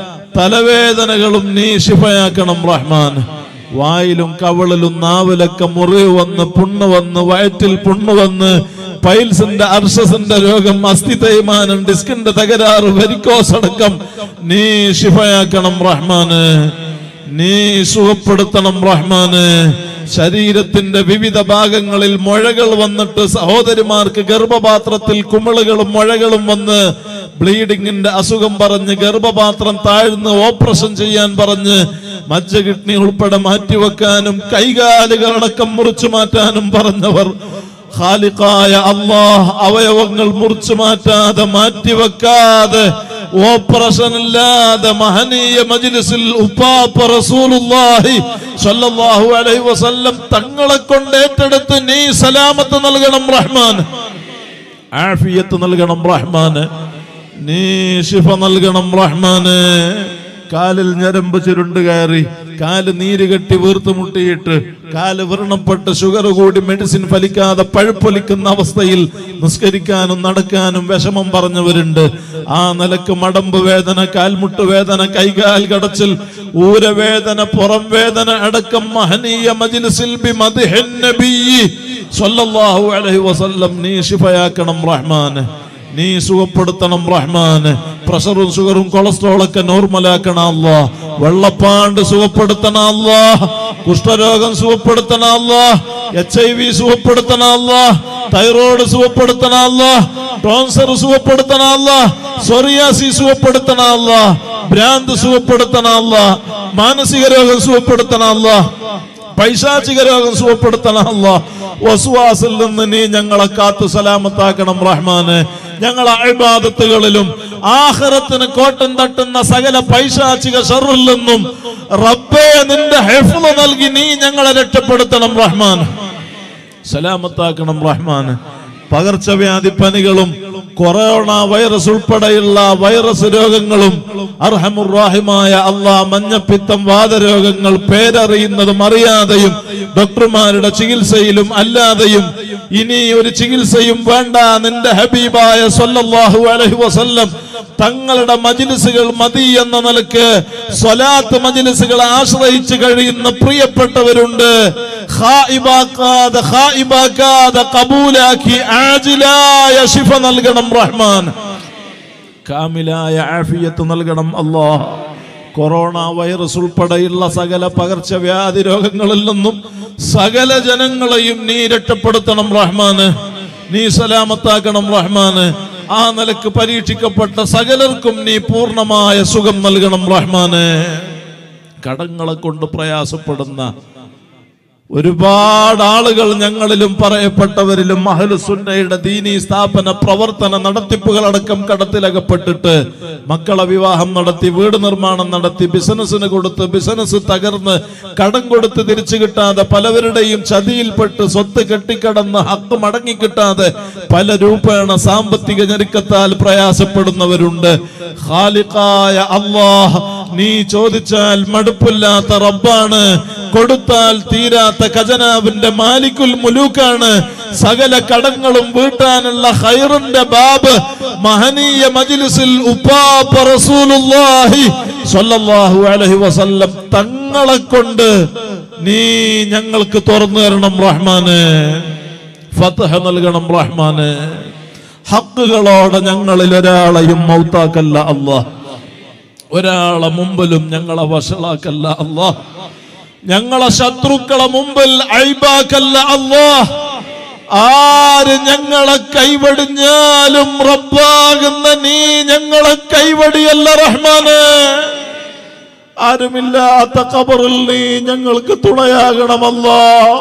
തലവേദനകളും നീ ശിഫയാക്കണം റഹ്മാൻ. വായിലും കവളിലും നാവിലൊക്കെ മുറിവ് വന്ന് പുണ്ണ് വന്ന് വയറ്റിൽ പുണ്ണ് വന്ന് പൈൽസിന്റെ അർശസിന്റെ രോഗം, അസ്ഥി തേയ്മാനം, ഡിസ്കിന്റെ തകരാറ്, വെരിക്കോസ് അടക്കം നീ ശിഫയാക്കണം റഹ്മാന്, നീ സുഖപ്പെടുത്തണം റഹ്മാന്. ശരീരത്തിന്റെ വിവിധ ഭാഗങ്ങളിൽ മുഴകൾ വന്നിട്ട് സഹോദരിമാർക്ക് ഗർഭപാത്രത്തിൽ കുമിളുകളും മുഴകളും വന്ന് ബ്ലീഡിങ്ങിന്റെ അസുഖം പറഞ്ഞ് ഗർഭപാത്രം താഴ്ന്ന് ഓപ്പറേഷൻ ചെയ്യാൻ പറഞ്ഞ് മജ്ജ കിഡ്നി ഉൾപ്പെടെ മാറ്റിവെക്കാനും കൈകാലുകളടക്കം മുറിച്ചു മാറ്റാനും പറഞ്ഞവർ ഖാലിഖായ അല്ലാഹ് അവയവങ്ങൾ മുറിച്ചു മാറ്റാതെ മാറ്റിവെക്കാതെ ഓപ്പറേഷൻ ഇല്ലാതെ മഹനീയ മജ്ലിസിൽ ഉപ്പാപ്പ റസൂലുള്ളാഹി സ്വല്ലല്ലാഹു അലൈഹി വസല്ലം തങ്ങളെ കൊണ്ട് ഏറ്റെടുത്ത് നീ സലാമത്ത് നൽകണം റഹ്മാൻ, ആഫിയത്ത് നൽകണം റഹ്മാൻ, നീ ശിഫ നൽകണം റഹ്മാൻ. കാലിൽ ഞരമ്പ് ചുരുണ്ട് കയറി കാല് നീര് കെട്ടി വീർത്ത് മുട്ടിയിട്ട് കാല് വ്രണപ്പെട്ട് ഷുഗർ കൂടി മെഡിസിൻ ഫലിക്കാതെ പഴുപ്പൊലിക്കുന്ന അവസ്ഥയിൽ നിസ്കരിക്കാനും നടക്കാനും വിഷമം പറഞ്ഞവരുണ്ട്. ആ നിലക്ക് മടമ്പ് വേദന, കാൽമുട്ട് വേദന, കൈകാൽ കടച്ചിൽ, ഊരവേദന, പുറം വേദന അടക്കം മഹനീയ മജ്ലിസിൽ ബിമദ്ഹിൻ നബിയ്യി സ്വല്ലല്ലാഹു അലൈഹി വസല്ലം നീ ശിഫയാക്കണം റഹ്മാൻ, നീ സുഖപ്പെടുത്തണം റഹ്മാൻ. പ്രഷറും ഷുഗറും കൊളസ്ട്രോളൊക്കെ നോർമലാക്കണം അല്ലാഹ്, വെള്ളപ്പാണ്ട് സുഖപ്പെടുത്തണം അല്ലാഹ്, കുഷ്ഠരോഗം സുഖപ്പെടുത്തണം അല്ലാഹ്, എച്ച് ഐ വി സുഖപ്പെടുത്തണം അല്ലാഹ്, തൈറോയ്ഡ് സുഖപ്പെടുത്തണം അല്ലാഹ്, ടോൺസർ സുഖപ്പെടുത്തണം അല്ലാഹ്, സോറിയാസിസ് സുഖപ്പെടുത്തണം അല്ലാഹ്, ഭ്രാന്ത് സുഖപ്പെടുത്തണം അല്ലാഹ്, മാനസിക രോഗം സുഖപ്പെടുത്തണം അല്ലാഹ്, പൈശാചിക രോഗം സുഖപ്പെടുത്തണം അല്ലാഹ്. വസ്വാസിൽ നിന്ന് നീ ഞങ്ങളെ കാത്തു സലാമത്താക്കണം റഹ്മാന്. ഞങ്ങളെ ഇബാദത്തുകളിലും ആഖിറത്തിന് കോട്ടം തട്ടുന്ന സകല പൈശാചിക ശർറിൽ നിന്നും റബ്ബേ നിന്റെ ഹിഫ്ള് നൽകി നീ ഞങ്ങളെ രക്ഷപ്പെടുത്തണം റഹ്മാൻ, സലാമത്താക്കണം റഹ്മാൻ. പകർച്ചവ്യാധി പനികളും കൊറോണ വൈറസ് ഉൾപ്പെടെയുള്ള വൈറസ് രോഗങ്ങളും അർഹമുറാഹിമായ അല്ലാഹ് മഞ്ഞപ്പിത്തം, വാതരോഗങ്ങൾ പേരറിയുന്നതും അറിയാതെയും ഡോക്ടർമാരുടെ ചികിത്സയിലും അല്ലാതെയും ഇനി ഒരു ചികിത്സയും വേണ്ട നിന്റെ ഹബീബായ സ്വല്ലല്ലാഹു അലൈഹി വസല്ലം തങ്ങളുടെ മജ്ലിസുകൾ മതി എന്ന നിലക്ക് സ്വലാത്ത് മജ്ലിസുകളെ ആശ്രയിച്ച് കഴിയുന്ന പ്രിയപ്പെട്ടവരുണ്ട്. ഖായിബാക്കാതെ ഖായിബാക്കാതെ ഖബൂലാക്കി ആജിലായ ശിഫ നൽകണം റഹ്മാൻ. കാമിലായ ആഫിയത്ത് നൽകണം അല്ലാഹ്. കൊറോണ വൈറസ് ഉൾപ്പെടെയുള്ള സകല പകർച്ചവ്യാധി രോഗങ്ങളിൽ നിന്നും സകല ജനങ്ങളെയും നീ രക്ഷപ്പെടുത്തണം റഹ്മാന്. നീ സലാമത്താക്കണം റഹ്മാന്. ആ നിലക്ക് പരീക്ഷിക്കപ്പെട്ട സകലർക്കും നീ പൂർണ്ണമായ സുഖം നൽകണം റഹ്മാന്. കടങ്ങളെ കൊണ്ട് പ്രയാസപ്പെടുന്ന ഒരുപാട് ആളുകൾ ഞങ്ങളിലും പറയപ്പെട്ടവരിലും അഹ്ലുസുന്നയുടെ ദീനീ സ്ഥാപന പ്രവർത്തന നടത്തിപ്പുകളടക്കം കടത്തിലകപ്പെട്ടിട്ട് മക്കളെ വിവാഹം നടത്തി, വീട് നിർമ്മാണം നടത്തി, ബിസിനസ്സിന് കൊടുത്ത് ബിസിനസ് തകർന്ന് കടം കൊടുത്ത് തിരിച്ചു കിട്ടാതെ പലവരുടെയും ചതിയിൽപ്പെട്ട് സ്വത്ത് കെട്ടിക്കടന്ന് ഹക്ക് മടങ്ങിക്കിട്ടാതെ പല രൂപേണ സാമ്പത്തിക ഞെരുക്കത്താൽ പ്രയാസപ്പെടുന്നവരുണ്ട്. ഖാലിഖായ അല്ലാഹ്, നീ ചോദിച്ചാൽ മടുപ്പില്ലാത്ത റബ്ബാണ്, കൊടുത്താൽ തീരാത്ത ഖജനാവിന്റെ മാലിക്കുൽ മുലൂക്കാണ്. സകല കടങ്ങളും വീട്ടാനുള്ള ഖൈറിന്റെ ബാബ് മഹനീയ മജ്ലിസിൽ ഉപ്പാപ്പ റസൂലുള്ളാഹി സ്വല്ലല്ലാഹു അലൈഹി വസല്ലം തങ്ങളെ കൊണ്ട് നീ ഞങ്ങൾക്ക് തുറന്നു തരണം റഹ്മാന്. ഫത്ഹ നൽകണം റഹ്മാന്. ഹക്കുകളോടെ ഞങ്ങളിൽ ഒരാളെയും മൗത്താക്കല്ല അല്ലാഹ്. ഒരാളെ മുമ്പിലും ഞങ്ങളെ വഷളാക്കല്ല അല്ലാഹ്. ഞങ്ങളെ ശത്രുക്കളെ മുമ്പിൽ ഐബാക്കല്ല അല്ലാഹ്. ആര് ഞങ്ങളെ കൈവടിഞ്ഞാലും റബ്ബാകുന്ന നീ ഞങ്ങളെ കൈവടിയല്ല റഹ്മാന്. ആരുമില്ലാത്ത ഖബറിൽ നീ ഞങ്ങൾക്ക് തുണയാകണമല്ലോ.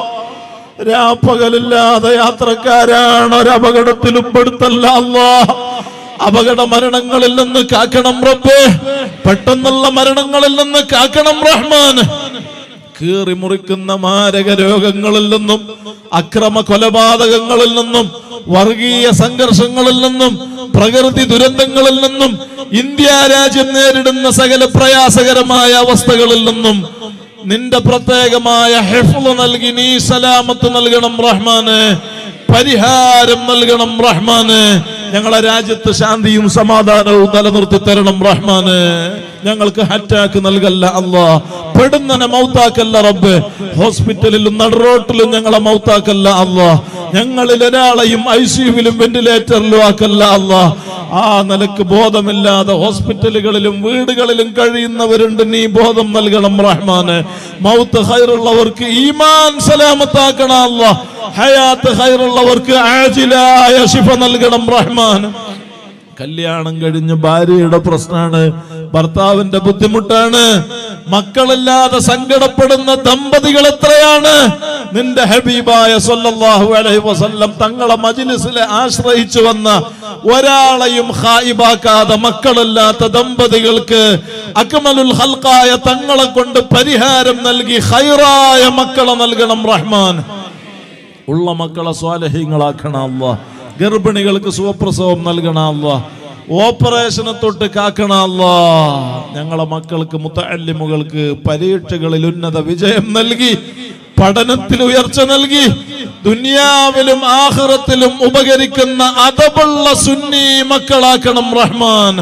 രാപ്പകലില്ലാതെ യാത്രക്കാരാണ്, ഒരപകടത്തിലും പെടുത്തല്ല അല്ലാഹ്. അപകട മരണങ്ങളിൽ നിന്ന് കാക്കണം റബ്ബേ. പെട്ടെന്നുള്ള മരണങ്ങളിൽ നിന്ന് കാക്കണം റഹ്മാന്. കീറി മുറിക്കുന്ന മാരക രോഗങ്ങളിൽ നിന്നും അക്രമ കൊലപാതകങ്ങളിൽ നിന്നും വർഗീയ സംഘർഷങ്ങളിൽ നിന്നും പ്രകൃതി ദുരന്തങ്ങളിൽ നിന്നും ഇന്ത്യ രാജ്യം നേരിടുന്ന സകല പ്രയാസകരമായ അവസ്ഥകളിൽ നിന്നും നിന്റെ പ്രത്യേകമായ ഹിഫ്ള് നൽകി നീ സലാമത്ത് നൽകണം റഹ്മാന്. പരിഹാരം നൽകണം റഹ്മാന്. ഞങ്ങളെ രാജ്യത്ത് ശാന്തിയും സമാധാനവും നിലനിർത്തി തരണം റഹ്മാന്. ഞങ്ങൾക്ക് അറ്റാക്ക് നൽകല്ല അല്ലാഹ്. പെടുന്നനെ മൗത്താക്കല്ല റബ്ബ്. ഹോസ്പിറ്റലിലും നടുറോട്ടിലും ഞങ്ങളെ മൗത്താക്കല്ല അല്ലാഹ്. ഞങ്ങളിൽ ഒരാളെയും ഐ സിയുവിലും വെന്റിലേറ്ററിലും ആക്കല്ല അല്ലാഹ്. ആ നിലക്ക് ബോധമില്ലാതെ ഹോസ്പിറ്റലുകളിലും വീടുകളിലും കഴിയുന്നവരുണ്ട്. നീ ബോധം നൽകണം റഹ്മാന്. മൗത്ത് ഖൈറുള്ളവർക്ക് ഈമാൻ സലാമത്താക്കണം അല്ലാഹ്. ഹയാത്ത് ഖൈറുള്ളവർക്ക് ആജിലായ ശിഫ നൽകണം റഹ്മാൻ. കല്യാണം കഴിഞ്ഞ് ഭാര്യയുടെ പ്രശ്നമാണ്, ഭർത്താവിന്റെ ബുദ്ധിമുട്ടാണ്, മക്കളില്ലാതെ സങ്കടപ്പെടുന്ന ദമ്പതികൾ എത്രയാണ്. നിന്റെ ഹബീബായ സ്വല്ലല്ലാഹു അലൈഹി വസല്ലം തങ്ങളെ മജ്ലിസിലെ ആശ്രയിച്ചു വന്ന ഒരാളെയും ഖായിബാക്കാതെ മക്കളില്ലാത്ത ദമ്പതികൾക്ക് അക്മലുൽ ഖൽഖായ തങ്ങളെ കൊണ്ട് പരിഹാരം നൽകി ഖൈറായ മക്കളെ നൽകണം റഹ്മാൻ. ഉള്ള മക്കളെ സ്വാലിഹീങ്ങളാക്കണം അല്ലാഹ്. ഗർഭിണികൾക്ക് സുഖപ്രസവം നൽകണം അല്ലാഹ്. ഓപ്പറേഷനെ തൊട്ട് കാക്കണം അല്ലാഹ്. ഞങ്ങളെ മക്കൾക്ക് മുത്തഅല്ലിമുകൾക്ക് പരീക്ഷകളിൽ ഉന്നത വിജയം നൽകി, പഠനത്തിൽ ഉയർച്ച നൽകി, ദുനിയാവിലും ആഖിറത്തിലും ഉപകരിക്കുന്ന അദബുള്ള സുന്നി മക്കളാക്കണം റഹ്മാൻ.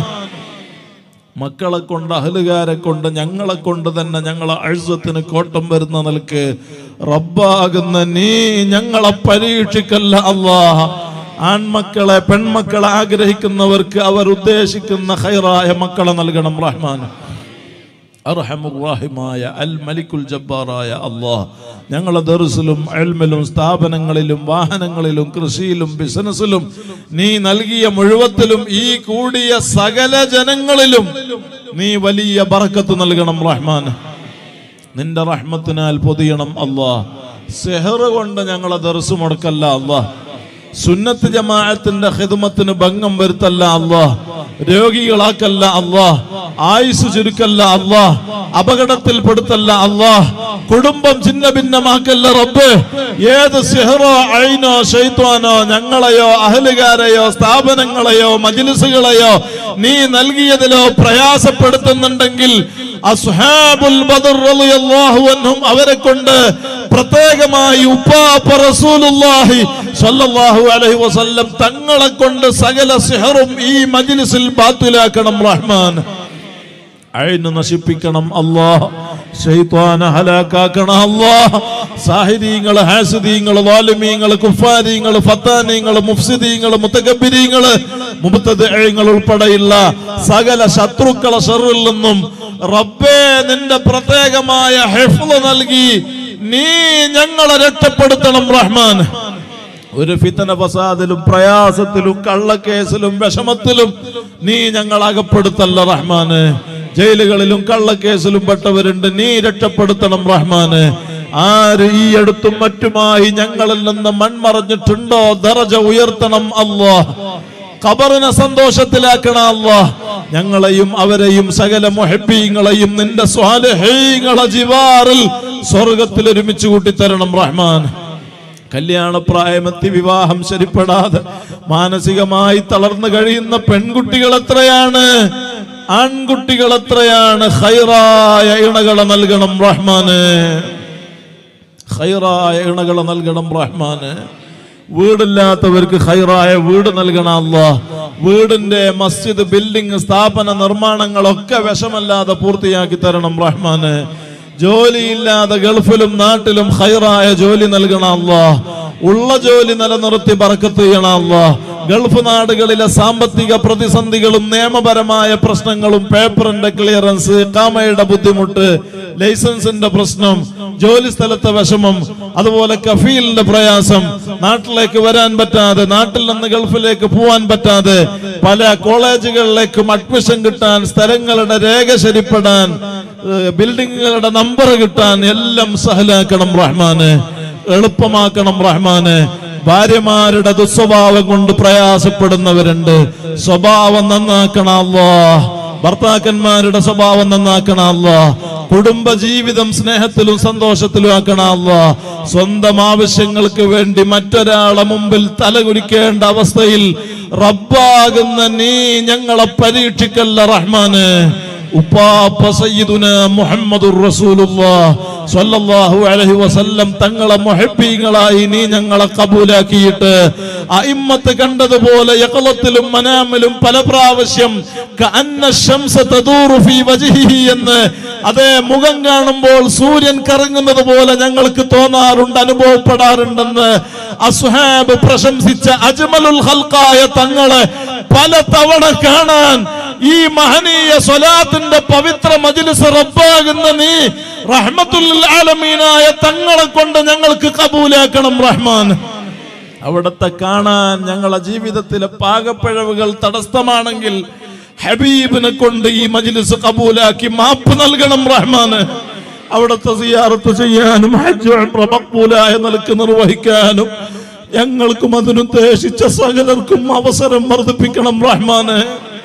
മക്കളെ കൊണ്ട്, അഹ്ലുകാരെ കൊണ്ട്, ഞങ്ങളെ കൊണ്ട് തന്നെ ഞങ്ങളെ അഴ്സത്തിന് കോട്ടം വരുന്ന നിലക്ക് റബ്ബാകുന്ന നീ ഞങ്ങളെ പരീക്ഷിക്കല്ല അല്ലാഹ്. ആൺമക്കളെ പെൺമക്കളെ ആഗ്രഹിക്കുന്നവർക്ക് അവർ ഉദ്ദേശിക്കുന്ന ഖൈറായ മക്കളെ നൽകണം റഹ്മാൻ. അർഹമുർ റഹീമായ അൽ മലിക്കുൽ ജബ്ബാറായ അല്ലാഹ്, ഞങ്ങളെ ദർസിലും ഇൽമിലും സ്ഥാപനങ്ങളിലും വാഹനങ്ങളിലും കൃഷിയിലും ബിസിനസ്സിലും നീ നൽകിയ മുഴുവത്തിലും ഈ കൂടിയ സകല ജനങ്ങളിലും നീ വലിയ ബറക്കത്ത് നൽകണം റഹ്മാൻ. നിന്റെ റഹ്മത്തിനാൽ പൊതിയണം അല്ലാഹ്. സെഹർ കൊണ്ട് ഞങ്ങളെ ദർസ് മുടക്കല്ല അല്ലാഹ്. സുന്നത്ത് ജമാഅത്തിന്റെ ഖിദ്മത്തിന് ഭംഗം വരുത്തല്ല അല്ലാഹ്. രോഗികളാക്കല്ല അല്ലാഹ്. ആയുസ് ചുരുക്കല്ല അല്ലാഹ്. അപകടത്തിൽ പെടുത്തല്ല അല്ലാഹ്. കുടുംബം ഛിന്ന ഭിന്നമാക്കല്ല റബ്ബ്. ഏത് സിഹറോ ഐനോ ശൈത്വാനോ ഞങ്ങളെയോ അഹ്ലുകാരെയോ സ്ഥാപനങ്ങളെയോ മജ്ലിസുകളെയോ നീ നൽകിയതിലോ പ്രയാസപ്പെടുത്തുന്നുണ്ടെങ്കിൽ അസ്ഹാബുൽ ബദർ റളിയല്ലാഹു അൻഹും അവരെ കൊണ്ട് പ്രത്യേകമായി ഉപ്പാപ്പ റസൂലുള്ളാഹി സ്വല്ലല്ലാഹു അലൈഹി വസല്ലം തങ്ങളെ കൊണ്ട് സകല സിഹറും ഈ മജ്ലിസിൽ ബാത്തിലാക്കണം റഹ്മാൻ. അയിന് നശിപ്പിക്കണം അല്ലാഹ്, ശൈത്വാനെ ഹലാക്കാക്കണം അല്ലാഹ്. സാഹിദീങ്ങള്, ഹാസിദീങ്ങള്, വാലിമീങ്ങള്, കുഫാരീങ്ങള്, ഫത്താനീങ്ങള്, മുഫ്സിദീങ്ങള്, മുതകബ്ബിരീങ്ങള്, മുബ്തദിഈങ്ങൾ ഉൾപ്പെടെയുള്ള സകല ശത്രുക്കളെ ശർറിൽ നിന്നും റബ്ബേ നിന്റെ പ്രത്യേകമായ ഹിഫ്ള് നൽകി നീ ഞങ്ങളെ രക്ഷപ്പെടുത്തണം റഹ്മാൻ. ഒരു ഫിത്തന ഫസാദിലും പ്രയാസത്തിലും കള്ളക്കേസിലും വിഷമത്തിലും നീ ഞങ്ങൾ അകപ്പെടുത്തല്ല റഹ്മാന്. ജയിലുകളിലും കള്ളക്കേസിലും പെട്ടവരുണ്ട്, നീ രക്ഷപ്പെടുത്തണം റഹ്മാന്. ആര് ഈ അടുത്തും മറ്റുമായി ഞങ്ങളിൽ നിന്ന് മൺമറഞ്ഞിട്ടുണ്ടോ ദറജ ഉയർത്തണം അല്ലാഹ്. ഖബറിനെ സന്തോഷത്തിലാക്കണം അല്ലാഹ്. ഞങ്ങളെയും അവരെയും സകല മുഹബ്ബീങ്ങളെയും നിന്റെ സ്വാലിഹീങ്ങളെ ജിവാറിൽ സ്വർഗത്തിൽ ഒരുമിച്ച് കൂട്ടിത്തരണം റഹ്മാൻ. കല്യാണപ്രായമെത്തി വിവാഹം ശരിപ്പെടാതെ മാനസികമായി തളർന്നു കഴിയുന്ന പെൺകുട്ടികൾ എത്രയാണ്, ആൺകുട്ടികൾ എത്രയാണ്. ഖൈറായ ഇണകളെ നൽകണം റഹ്മാന്, ഖൈറായ ഇണകളെ നൽകണം റഹ്മാന്. വീടില്ലാത്തവർക്ക് ഖൈറായ വീട് നൽകണം അല്ലാഹ്. വീടിന്റെ മസ്ജിദ്, ബിൽഡിംഗ്, സ്ഥാപന നിർമ്മാണങ്ങളൊക്കെ വിഷമല്ലാതെ പൂർത്തിയാക്കി തരണം റഹ്മാന്. ജോലിയില്ലാതെ ഗൾഫിലും നാട്ടിലും ഖൈറായ ജോലി നൽകണം അല്ലാഹ്. ഉള്ള ജോലി നിലനിർത്തി ബർക്കത്ത് ചെയ്യണം അല്ലാഹ്. ഗൾഫ് നാടുകളിലെ സാമ്പത്തിക പ്രതിസന്ധികളും നിയമപരമായ പ്രശ്നങ്ങളും, പേപ്പറിന്റെ ക്ലിയറൻസ്, ഇഖാമയുടെ ബുദ്ധിമുട്ട്, ലൈസൻസിന്റെ പ്രശ്നം, ജോലി സ്ഥലത്തെ വിഷമം, അതുപോലെ കഫീലിന്റെ പ്രയാസം, നാട്ടിലേക്ക് വരാൻ പറ്റാതെ, നാട്ടിൽ നിന്ന് ഗൾഫിലേക്ക് പോവാൻ പറ്റാതെ, പല കോളേജുകളിലേക്കും അഡ്മിഷൻ കിട്ടാൻ, സ്ഥലങ്ങളുടെ രേഖ ശരിപ്പെടാൻ, ബിൽഡിങ്ങുകളുടെ നമ്പർ കിട്ടാൻ എല്ലാം സഹലാക്കണം റഹ്മാന്, എളുപ്പമാക്കണം റഹ്മാന്. ഭാര്യമാരുടെ ദുസ്വഭാവം കൊണ്ട് പ്രയാസപ്പെടുന്നവരുണ്ട്, സ്വഭാവം നന്നാക്കണം അല്ലാഹ്. ഭർത്താക്കന്മാരുടെ സ്വഭാവം നന്നാക്കണം അല്ലാഹ്. കുടുംബ ജീവിതം സ്നേഹത്തിലും സന്തോഷത്തിലും ആക്കണം അല്ലാഹ്. സ്വന്തം ആവശ്യങ്ങൾക്ക് വേണ്ടി മറ്റൊരാളെ മുമ്പിൽ തലകുനിക്കേണ്ട അവസ്ഥയിൽ റബ്ബാകുന്ന നീ ഞങ്ങളെ പരീക്ഷിക്കല്ല റഹ്മാന്. ഉപ്പാപ്പ സയ്യിദുനാ മുഹമ്മദുർ റസൂലുള്ളാഹ് സ്വല്ലല്ലാഹു അലൈഹി വസല്ലം തങ്ങളെ മുഹബ്ബീങ്ങളായി നീ ഞങ്ങളെ കബൂലാക്കിയിട്ട് അഇമ്മത്ത് കണ്ടതുപോലെ യഖലത്തിലും മനാമിലും പല പ്രാവശ്യം കഅന്ന ശംസ തദൂറു ഫീ വജ്ഹിഹി എന്ന് അതേ മുഖം കാണുമ്പോൾ സൂര്യൻ കറങ്ങുന്നത് പോലെ ഞങ്ങൾക്ക് തോന്നാറുണ്ട്, അനുഭവപ്പെടാറുണ്ടെന്ന് അസ്ഹാബ് പ്രശംസിച്ച അജ്മലുൽ ഖൽഖായ തങ്ങളെ പല തവണ കാണാൻ ഈ മഹനീയ സ്വലാത്തിന്റെ പവിത്ര മജ്ലിസ് റബ്ബാകുന്ന നീ റഹ്മത്തുൽ ആലമീനായ തങ്ങളെ കൊണ്ട് ഞങ്ങൾക്ക് കബൂലാക്കണം റഹ്മാൻ. അവിടത്തെ കാണാൻ ഞങ്ങളുടെ ജീവിതത്തിലെ പാകപ്പിഴവുകൾ തടസ്സമാണെങ്കിൽ ഹബീബിനെ കൊണ്ട് ഈ മജ്ലിസ് കബൂലാക്കി മാപ്പ് നൽകണം റഹ്മാന്. അവിടത്തെ സിയാറത്ത് ചെയ്യാനും ഹജ്ജ് ഉംറ മഖ്ബൂലായ നിലക്ക് നിർവഹിക്കാനും ഞങ്ങൾക്കും അതിനുദ്ദേശിച്ച സകലർക്കും അവസരം വർദ്ധിപ്പിക്കണം റഹ്മാന്.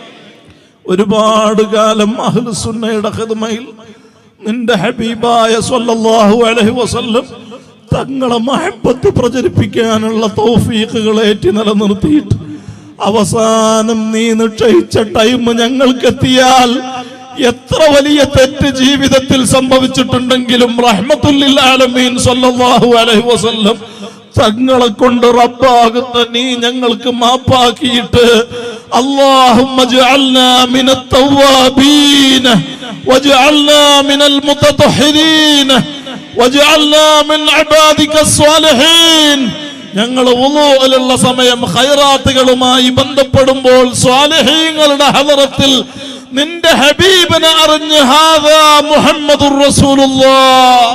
ഒരുപാട് കാലം അഹ്ലു സുന്നയുടെ ഖിദ്മയിൽ നിന്റെ ഹബീബായ സ്വല്ലല്ലാഹു അലൈഹി വസല്ലം തങ്ങളെ മഹബ്ബത്ത് പ്രചരിപ്പിക്കാനുള്ള തൗഫീഖുകൾ ഏറ്റി നിലനിർത്തിയിട്ട് അവസാനം നീ നിശ്ചയിച്ച ടൈം ഞങ്ങൾക്കെത്തിയാൽ എത്ര വലിയ തെറ്റ് ജീവിതത്തിൽ സംഭവിച്ചിട്ടുണ്ടെങ്കിലും റഹ്മത്തുൽ ആലമീൻ സ്വല്ലല്ലാഹു അലൈഹി വസല്ലം തങ്ങളെ കൊണ്ട് റബ്ബാകുന്ന നീ ഞങ്ങൾക്ക് മാപ്പാക്കിയിട്ട് اللهم اجعلنا من التوابين واجعلنا من المتطهرين واجعلنا من عبادك الصالحين. ഞങ്ങൾ വുളൂഇലുള്ള സമയം ഖൈറാത്തുകളുമായി ബന്ധപ്പെടുമ്പോൾ സ്വാലിഹീങ്ങളുടെ ഹദറത്തിൽ നിന്റെ ഹബീബിനെ അറിഞ്ഞ് ഹാദാ മുഹമ്മദുർ റസൂലുള്ളാഹ്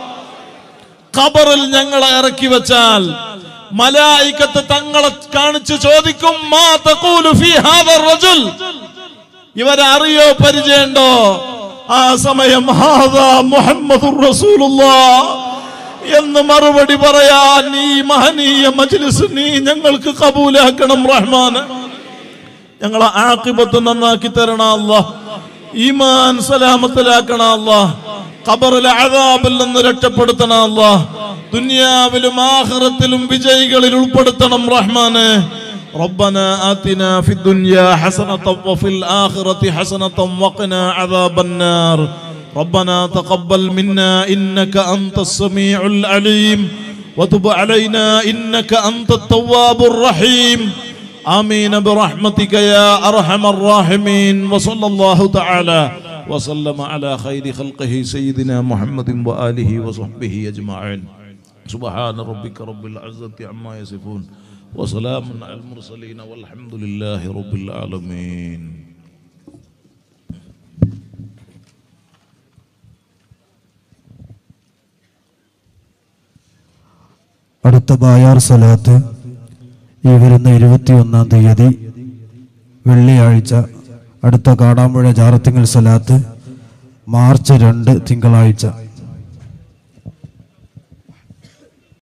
ഖബറിൽ ഞങ്ങളെ ഇറക്കി വെച്ചാൽ മലായികത്ത് തങ്ങളെ കാണിച്ച് ചോദിക്കും, മാ തഖൂലു ഫീ ഹാദർ റജുൽ, ഇവരെ അറിയോ, പരിചയമുണ്ടോ? ആ സമയം ഹാദാ മുഹമ്മദുർ റസൂലുള്ളാഹ് എന്ന് മറുപടി പറയാൻ ഈ മഹനീയ മജ്ലിസ് നീ ഞങ്ങൾക്ക് കബൂലാക്കണം റഹ്മാന്. ഞങ്ങളെ ആഖിബത്ത് നന്നാക്കി തരണം അല്ലാഹ്. ഈമാൻ സലാമത്തിലാക്കണം അല്ലാഹ്. ഖബറിലെ അദാബിൽ നിന്ന് രക്ഷപ്പെടുത്തണം അല്ലാഹ്. ദുനിയാവിലും ആഖിറത്തിലും വിജയികളിൽ ഉൾപ്പെടുത്തണം റഹ്മാനെ. ربنا آتنا في الدنيا حسنة وفي الآخرة حسنة وقنا عذاب النار. ربنا تقبل منا إنك أنت السميع العليم وتب علينا إنك أنت التواب الرحيم. آمين برحمتك يا أرحم الراحمين. وصلى الله تعالى وسلم على خير خلقه سيدنا محمد وآله وصحبه أجمعين سبحان ربك رب العزة عما يصفون وسلام على المرسلين والحمد لله رب العالمين. അടുത്ത ബായാർ സലാത്ത് ഈ വരുന്ന ഇരുപത്തി ഒന്നാം തീയതി വെള്ളിയാഴ്ച. അടുത്ത കാടാമ്പുഴ ജാറത്തിങ്ങൽ സലാത്ത് മാർച്ച് രണ്ട് തിങ്കളാഴ്ച.